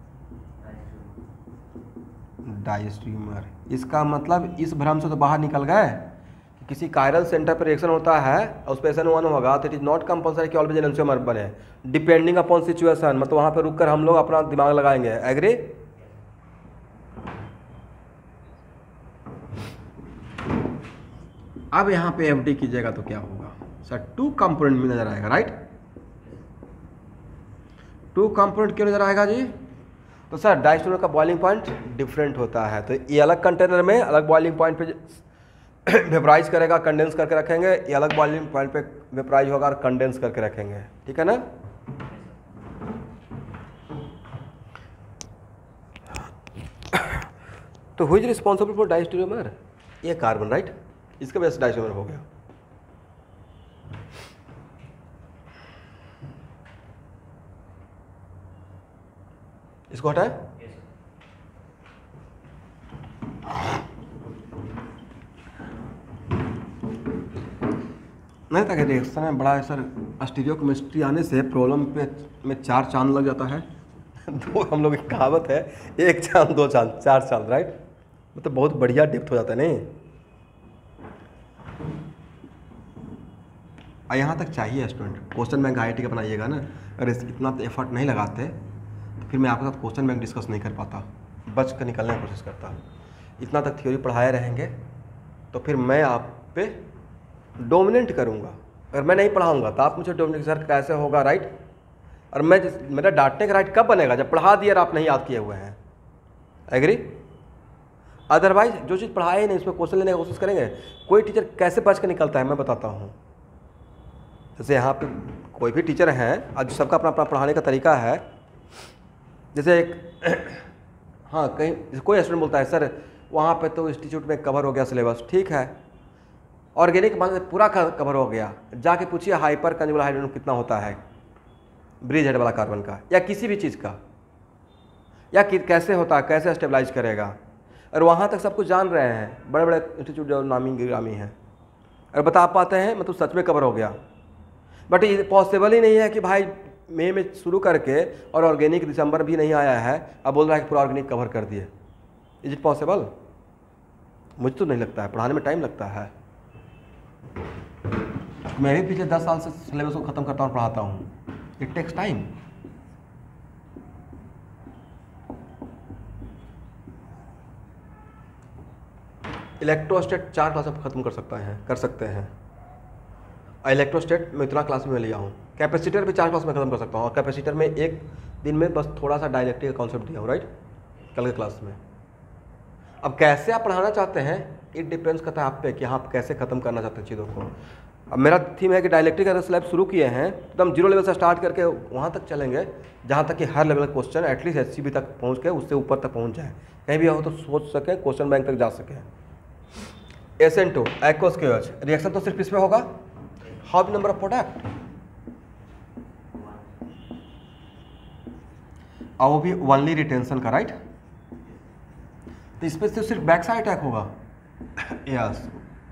डाइस्ट्रीमर। इसका मतलब इस भ्रम से तो बाहर निकल गए कि किसी कायरल सेंटर पर रिएक्शन होता है और उस पर एस एन वन होगा तो इट इज नॉट कंपल्सरी कि ऑलवेज एनएंसियोमर बने, डिपेंडिंग अपॉन सिचुएशन। मतलब वहाँ पर रुक कर हम लोग अपना दिमाग लगाएंगे। एग्री? अब यहाँ पे एफ डी कीजिएगा तो क्या होगा सर? टू कंपोनेंट में नजर आएगा, राइट। टू कंपोनेंट क्यों नजर आएगा जी? तो सर डाइस्टोनर का बॉइलिंग पॉइंट डिफरेंट होता है, तो ये अलग कंटेनर में अलग बॉइलिंग पॉइंट पे वेपराइज करेगा, कंडेंस करके रखेंगे। ये अलग बॉइलिंग पॉइंट पे वेपराइज होगा और कंडेंस करके रखेंगे, ठीक है ना। तो who is responsible for diastereomer? ये कार्बन, राइट। इसके वजह से डाइस्टोनर हो गया। इसको हटाए। नहीं था कि रिएक्शन में बड़ा सर स्टीरियोकेमिस्ट्री आने से प्रॉब्लम पे में चार चांद लग जाता है। दो हम लोग की कहावत है, एक चांद दो चांद चार चांद, राइट। मतलब बहुत बढ़िया डेप्थ हो जाता है नहीं। और यहाँ तक चाहिए student, question bank I I T का बनाइएगा ना। अगर इतना एफर्ट नहीं लगाते तो फिर मैं आपके साथ क्वेश्चन बैंक डिस्कस नहीं कर पाता, बच कर निकलने की कोशिश करता। इतना तक थ्योरी पढ़ाए रहेंगे तो फिर मैं आप पे डोमिनेट करूँगा। अगर मैं नहीं पढ़ाऊँगा तो आप मुझे डोमिनेट सर कैसे होगा, राइट। और मैं जिस मेरा डांटने का राइट कब बनेगा? जब पढ़ा दिया और आप नहीं याद किए हुए हैं। एग्री? अदरवाइज जो चीज़ पढ़ाए नहीं उसमें क्वेश्चन लेने की कोशिश करेंगे। कोई टीचर कैसे बच कर निकलता है मैं बताता हूँ। जैसे यहाँ पे कोई भी टीचर हैं, आज सबका अपना अपना पढ़ाने का तरीका है। जैसे एक हाँ कहीं कोई स्टूडेंट बोलता है सर वहाँ पे तो इंस्टीट्यूट में कवर हो गया सिलेबस, ठीक है। ऑर्गेनिक मान से पूरा कवर हो गया, जाके पूछिए हाइपर कंजुगल हाइड्रोजन कितना होता है ब्रिज हेड वाला कार्बन का, या किसी भी चीज़ का, या कि कैसे होता है, कैसे स्टेबलाइज करेगा। और वहाँ तक सब कुछ जान रहे हैं, बड़े बड़े इंस्टीट्यूट जो नामी गिरामी हैं, और बता पाते हैं मतलब सच में कवर हो गया। बट ये पॉसिबल ही नहीं है कि भाई मई में शुरू करके और ऑर्गेनिक दिसंबर भी नहीं आया है, अब बोल रहा है कि पूरा ऑर्गेनिक कवर कर दिए। Is it possible? मुझे तो नहीं लगता है, पढ़ाने में टाइम लगता है। मैं भी पिछले दस साल से सिलेबस को ख़त्म करता हूँ, पढ़ाता हूँ। It takes time. इलेक्ट्रोस्टेट चार क्लास में खत्म कर सकता है कर सकते हैं। इलेक्ट्रोस्टेट में इतना क्लास में लिया हूँ। कैपेसिटर भी चार क्लास में खत्म कर सकता हूँ, और कैपेसिटर में एक दिन में बस थोड़ा सा डायलेक्ट्रिक का कॉन्सेप्ट दिया हूँ, राइट, कल के क्लास में। अब कैसे आप पढ़ाना चाहते हैं इट डिपेंड्स करता है आप पे कि आप कैसे ख़त्म करना चाहते हैं चीज़ों को। अब मेरा थीम है कि डायलेक्ट्रिक अगर स्लैब शुरू किए हैं तो हम जीरो लेवल से स्टार्ट करके वहाँ तक चलेंगे जहाँ तक कि हर लेवल का question at least H C B तक पहुँच के उससे ऊपर तक पहुँच जाए, कहीं भी हो तो सोच सकें, क्वेश्चन बैंक तक जा सकें। S N two aqueous K H reaction तो सिर्फ इसमें होगा। हाउ नंबर ऑफ प्रोडक्ट, और वो भी ओनली रिटेंशन का, राइट। तो इस पर तो सिर्फ बैक साइड अटैक होगा। यस,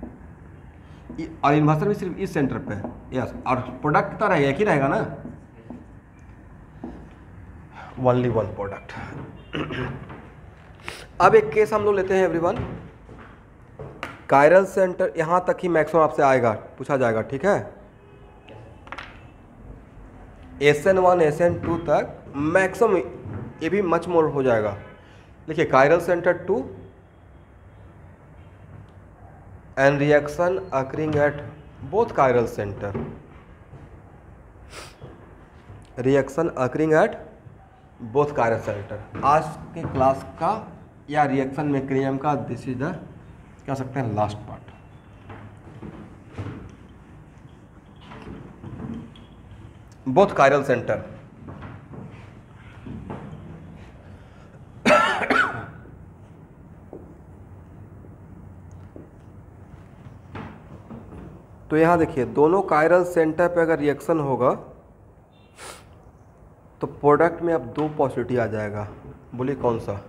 और इन्वर्टर भी सिर्फ इस सेंटर पे। यस, और प्रोडक्ट कितना रहेगा? एक ही रहेगा ना, ओनली वन प्रोडक्ट। अब एक केस हम लोग लेते हैं एवरीवन। कायरल सेंटर यहाँ तक ही मैक्सिमम आपसे आएगा, पूछा जाएगा, ठीक है। S N one S N two तक मैक्सिमम, ये भी मच मोर हो जाएगा। देखिए chiral centre two and reaction occurring at both chiral center, reaction occurring at both chiral center। आज के क्लास का या रिएक्शन मैकेनिज्म का दिस इज द कह सकते हैं last part. Both chiral center तो यहाँ देखिए दोनों कायरल सेंटर पे अगर रिएक्शन होगा तो प्रोडक्ट में अब दो पॉसिबिलिटी आ जाएगा। बोलिए कौन सा?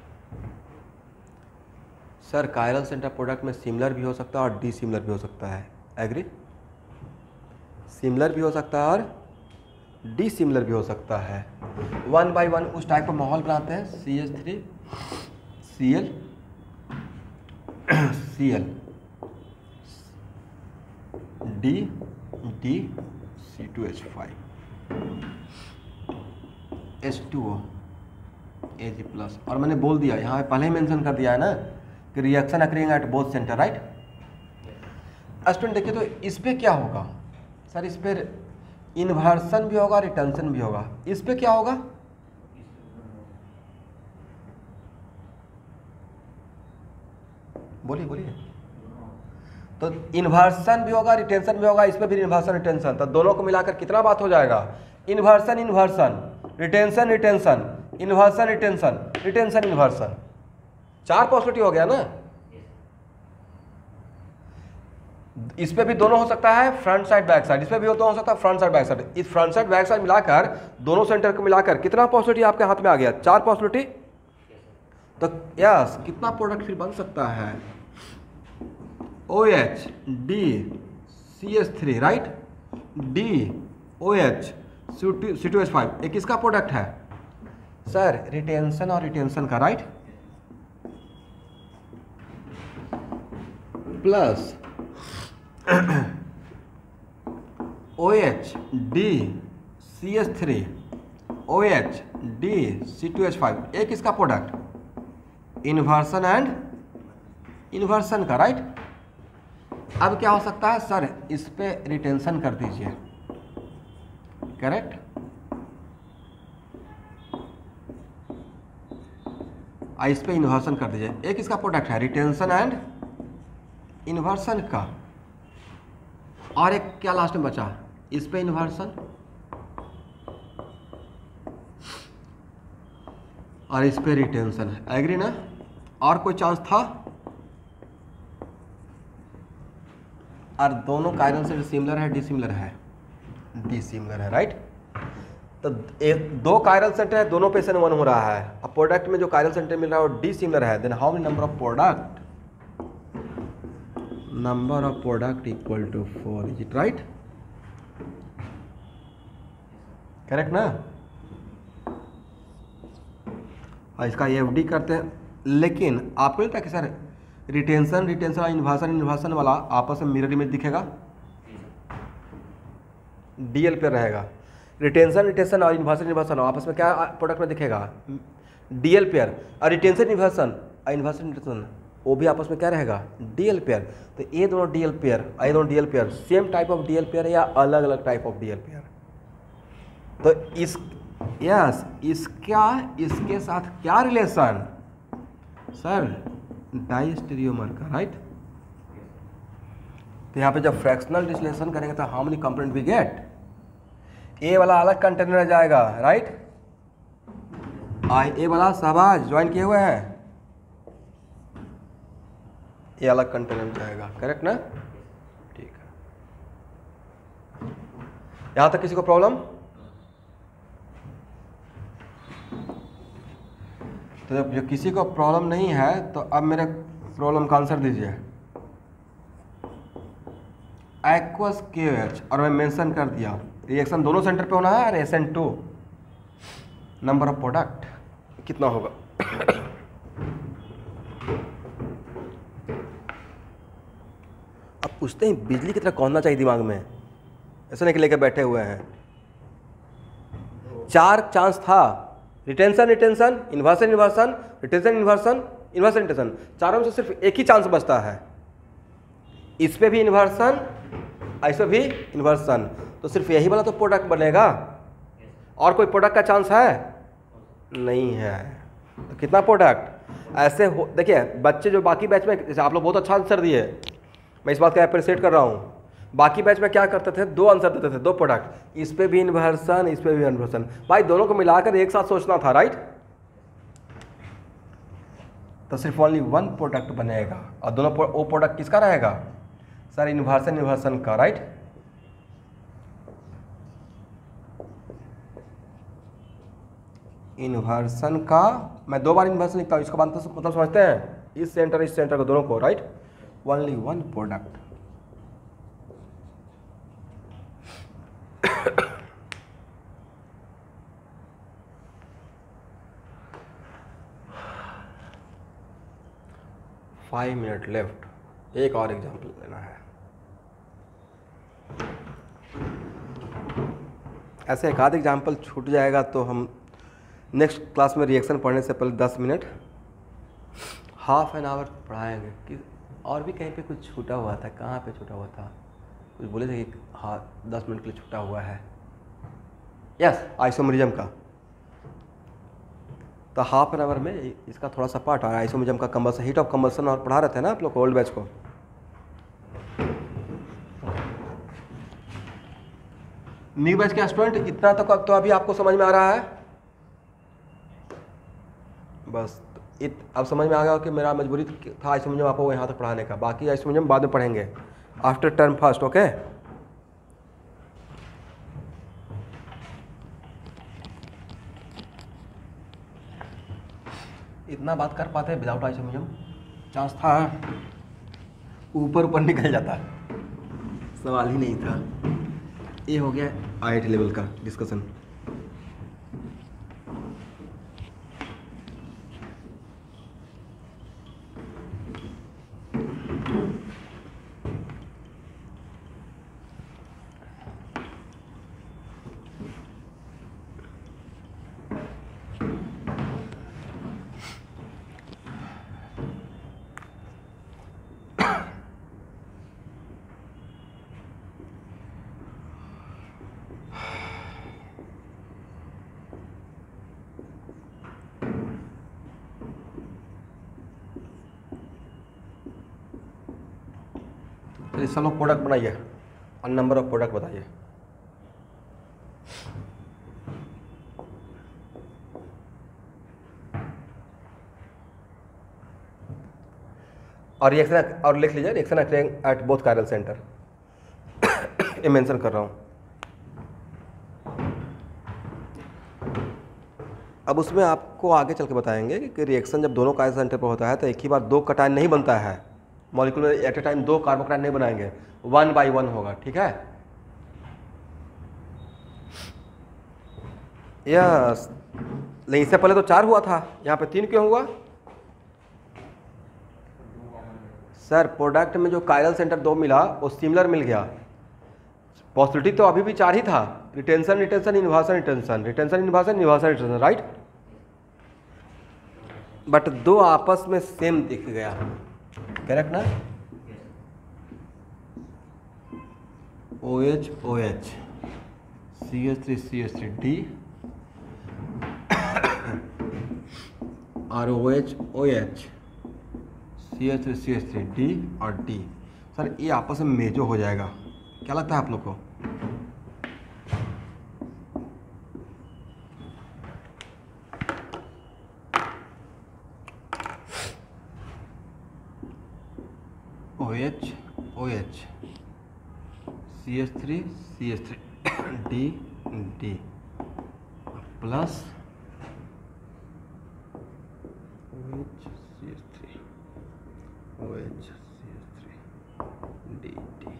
सर कायरल सेंटर प्रोडक्ट में सिमिलर भी हो सकता है और डी सिमिलर भी हो सकता है। एग्री? सिमिलर भी हो सकता है और डी सिमिलर भी हो सकता है। वन बाय वन उस टाइप का माहौल बनाते हैं। C H three C L C L D D C two H five H two O A G plus. और मैंने बोल दिया यहाँ पे पहले ही मेंशन कर दिया है ना कि reaction occurring at both centre, right? Student देखिए तो इस पे क्या होगा सर? इस पे इन्वर्सन भी होगा, रिटेंशन भी होगा। इस पे क्या होगा? बोलिए बोलिए। तो इन्वर्सन भी होगा, रिटेंशन भी होगा, इस पे भी इन्वर्सन रिटेंशन। तो दोनों को मिलाकर कितना बात हो जाएगा? Inversion inversion retention retention inversion retention retention inversion. चार पॉसिबिलिटी हो गया ना। इस पे भी दोनों हो सकता है, फ्रंट साइड बैक साइड। इस पे भी दोनों हो सकता है, फ्रंट साइड बैक साइड। इस फ्रंट साइड बैक साइड मिलाकर दोनों सेंटर को मिलाकर कितना पॉसिबिलिटी आपके हाथ में आ गया? चार पॉसिबिलिटी। तो यस कितना प्रोडक्ट फिर बन सकता है? O H D C H three, right? D O H C two H five. एक किसका प्रोडक्ट है सर? रिटेंशन और रिटेंशन का, right? Plus O H D C H three O H D C two H five. एक इसका product inversion and inversion का, right? अब क्या हो सकता है सर? इस पे रिटेंशन कर दीजिए, करेक्ट? इस पे इन्वर्सन कर दीजिए। एक इसका प्रोडक्ट है रिटेंशन एंड इन्वर्सन का। और एक क्या लास्ट में बचा? इस पे इन्वर्सन और इस पे रिटेंशन। एग्री ना? और कोई चांस था? और दोनों कायरल से सिमिलर है, डिसिमिलर है? डिसिमिलर है, राइट? तो एक दो कायरल सेंटर है, दोनों पे एस एन वन हो रहा है। अब प्रोडक्ट में जो कायरल सेंटर मिल रहा है वो डिसिमिलर है। Then how many number of product? Number of product equal to four. Is it right? Correct ना? और इसका एफ डी करते हैं। लेकिन आपको नहीं था कि सर रिटेंशन रिटेंशन और इन्वर्सन इन्वर्सन वाला आपस में मिरर इमेज दिखेगा? डीएल पे रहेगा। रिटेंशन रिटेंशन और इन्वर्सन इन्वर्सन आपस में क्या प्रोडक्ट में दिखेगा? DL pair. और रिटेंशन इन्वर्सन और इन्वर्सन रिटेंशन वो भी आपस में क्या रहेगा? DL pair. तो ये दोनों डीएल पेयर और ये दोनों DL pair same type of DL pair या अलग अलग टाइप ऑफ डीएल पेयर? तो इस यस इसका इसके साथ क्या रिलेशन सर? डाइस्टेरियोमर का, राइट? तो यहाँ पे जब फ्रैक्शनल डिस्लेशन करेंगे तो how many component we get? A वाला अलग कंटेनर जाएगा, राइट? आई ए वाला शाबाश ज्वाइन किए हुए हैं, ये अलग कंटेनर जाएगा। करेक्ट ना? ठीक है। यहां तक किसी को प्रॉब्लम? तो जब जो किसी को प्रॉब्लम नहीं है तो अब मेरे प्रॉब्लम का आंसर दीजिए। एक्वस के एच और मैं मेंशन कर दिया रिएक्शन दोनों सेंटर पे होना है और S N two. Number of product कितना होगा? अब पूछते हैं बिजली की तरह कौनना चाहिए दिमाग में, ऐसा नहीं कि लेके बैठे हुए हैं। चार चांस था, retention retention inversion inversion retention inversion inversion retention. चारों में से सिर्फ एक ही चांस बचता है, इस पे भी इन्वर्सन इस पे भी इन्वर्सन। तो सिर्फ यही वाला तो प्रोडक्ट बनेगा, और कोई प्रोडक्ट का चांस है नहीं है। तो कितना प्रोडक्ट ऐसे हो? देखिए बच्चे जो बाकी बैच में, जैसे आप लोग बहुत अच्छा आंसर दिए, मैं इस बात का अप्रिशिएट कर रहा हूँ। बाकी बैच में क्या करते थे? दो आंसर देते थे, दो प्रोडक्ट, इस पे भी इन्वर्सन इस पे भी इन्वर्सन। भाई दोनों को मिलाकर एक साथ सोचना था, राइट? तो सिर्फ ओनली वन प्रोडक्ट बनेगा और दोनों वो प्रोडक्ट किसका रहेगा? सर इन्वर्सन इन्वर्सन का, राइट। इन्वर्सन का मैं दो बार इन्वर्सन लिखता हूँ, इसका मतलब समझते हैं, इस सेंटर इस सेंटर को दोनों को, right. Only one product. Five minute left, एक और एग्जाम्पल लेना है। ऐसे एक आध एग्जाम्पल छूट जाएगा तो हम नेक्स्ट क्लास में रिएक्शन पढ़ने से पहले दस मिनट हाफ एन आवर पढ़ाएंगे। कि और भी कहीं पे कुछ छूटा हुआ था, कहाँ पे छूटा हुआ था, कुछ बोले थे कि हाँ दस मिनट के लिए छूटा हुआ है। यस, आइसोमेरिज्म का तो हाफ एन आवर में इसका थोड़ा सा पार्ट, और आइसोमेरिज्म का कंबसन, हीट ऑफ कंबसन और पढ़ा रहे थे ना आप लोग को ओल्ड बैच को। न्यू बैच के स्टूडेंट इतना तो तो अभी आपको समझ में आ रहा है बस। इत अब समझ में आ गया कि मेरा मजबूरी था आइसोमेरिज्म आपको यहाँ तक पढ़ाने का, बाकी आइसोमेरिज्म बाद में पढ़ेंगे आफ्टर टर्म फर्स्ट, ओके। इतना बात कर पाते हैं विदाउट आइसोमेरिज्म, चांस था ऊपर ऊपर निकल जाता, सवाल ही नहीं था। ये हो गया आई आई टी लेवल का डिस्कशन। सब लोग प्रोडक्ट बनाइए और नंबर ऑफ प्रोडक्ट बताइए। और रिएक्शन और लिख लीजिए reaction occurring at both chiral centre, ये मेंशन कर रहा हूँ। अब उसमें आपको आगे चल के बताएंगे कि रिएक्शन जब दोनों कायरल सेंटर पर होता है तो एक ही बार दो कटायन नहीं बनता है, मॉलिक्यूल में एट ए टाइम दो कार्बोकटायन नहीं बनाएंगे, वन बाई वन होगा, ठीक है। यस, लेकिन इससे पहले तो चार हुआ था, यहाँ पे तीन क्यों हुआ सर? प्रोडक्ट में जो कायरल सेंटर दो मिला वो सिमिलर मिल गया, पॉसिबिलिटी तो अभी भी चार ही था, retention retention inversion retention retention inversion inversion retention, right. But दो आपस में सेम दिख गया, करेक्ट ना? O H O H C H three C H three D और O H O H C H three C H three D और D. Sir ये आपस में मेजो हो जाएगा, क्या लगता है आप लोग को? O H O H C H three C H three D D plus O H C H three O H C H three D D,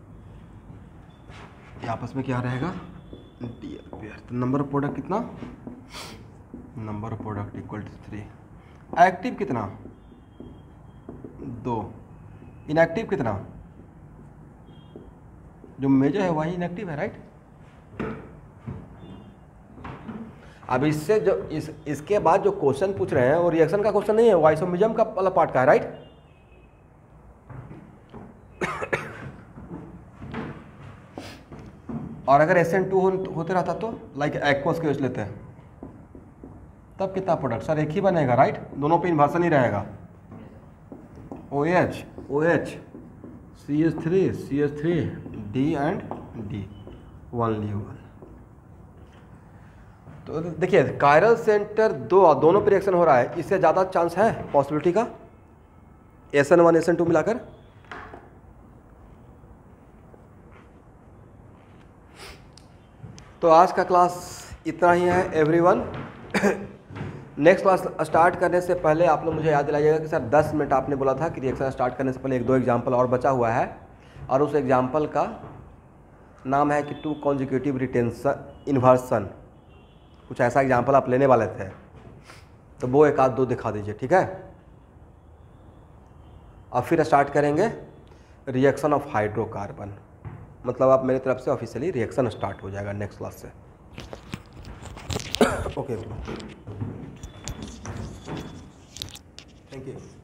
ये आपस में क्या रहेगा? D a pair. तो नंबर ऑफ प्रोडक्ट कितना? Number of product equal to three. Active कितना? दो। Inactive कितना? जो मेजर है वही इनएक्टिव है, राइट। अब इससे जो इस इसके बाद जो क्वेश्चन पूछ रहे हैं वो रिएक्शन का क्वेश्चन नहीं है, वो आइसोमेरिज्म का वाला पार्ट का है, राइट। और अगर एस एन टू हो, होते रहता तो लाइक एक्वस केस लेते हैं तब कितना प्रोडक्ट? सर एक ही बनेगा, राइट। दोनों पे इन्वर्सन ही रहेगा। O H O H C H three C H three D and D, only one. तो देखिए कायरल सेंटर दो दोनों पे रिएक्शन हो रहा है, इससे ज़्यादा चांस है पॉसिबिलिटी का S N one S N two मिलाकर? तो आज का क्लास इतना ही है एवरीवन। नेक्स्ट क्लास स्टार्ट करने से पहले आप लोग मुझे याद दिलाइएगा कि सर दस मिनट आपने बोला था कि रिएक्शन स्टार्ट करने से पहले एक दो एग्जाम्पल और बचा हुआ है, और उस एग्जाम्पल का नाम है कि टू कॉन्जिक्यूटिव रिटेंशन इन्वर्सन, कुछ ऐसा एग्जाम्पल आप लेने वाले थे, तो वो एक आध दो दिखा दीजिए, ठीक है। अब फिर स्टार्ट करेंगे रिएक्शन ऑफ हाइड्रोकार्बन, मतलब आप मेरी तरफ से ऑफिशियली रिएक्शन स्टार्ट हो जाएगा नेक्स्ट क्लास से। Okay, thank you.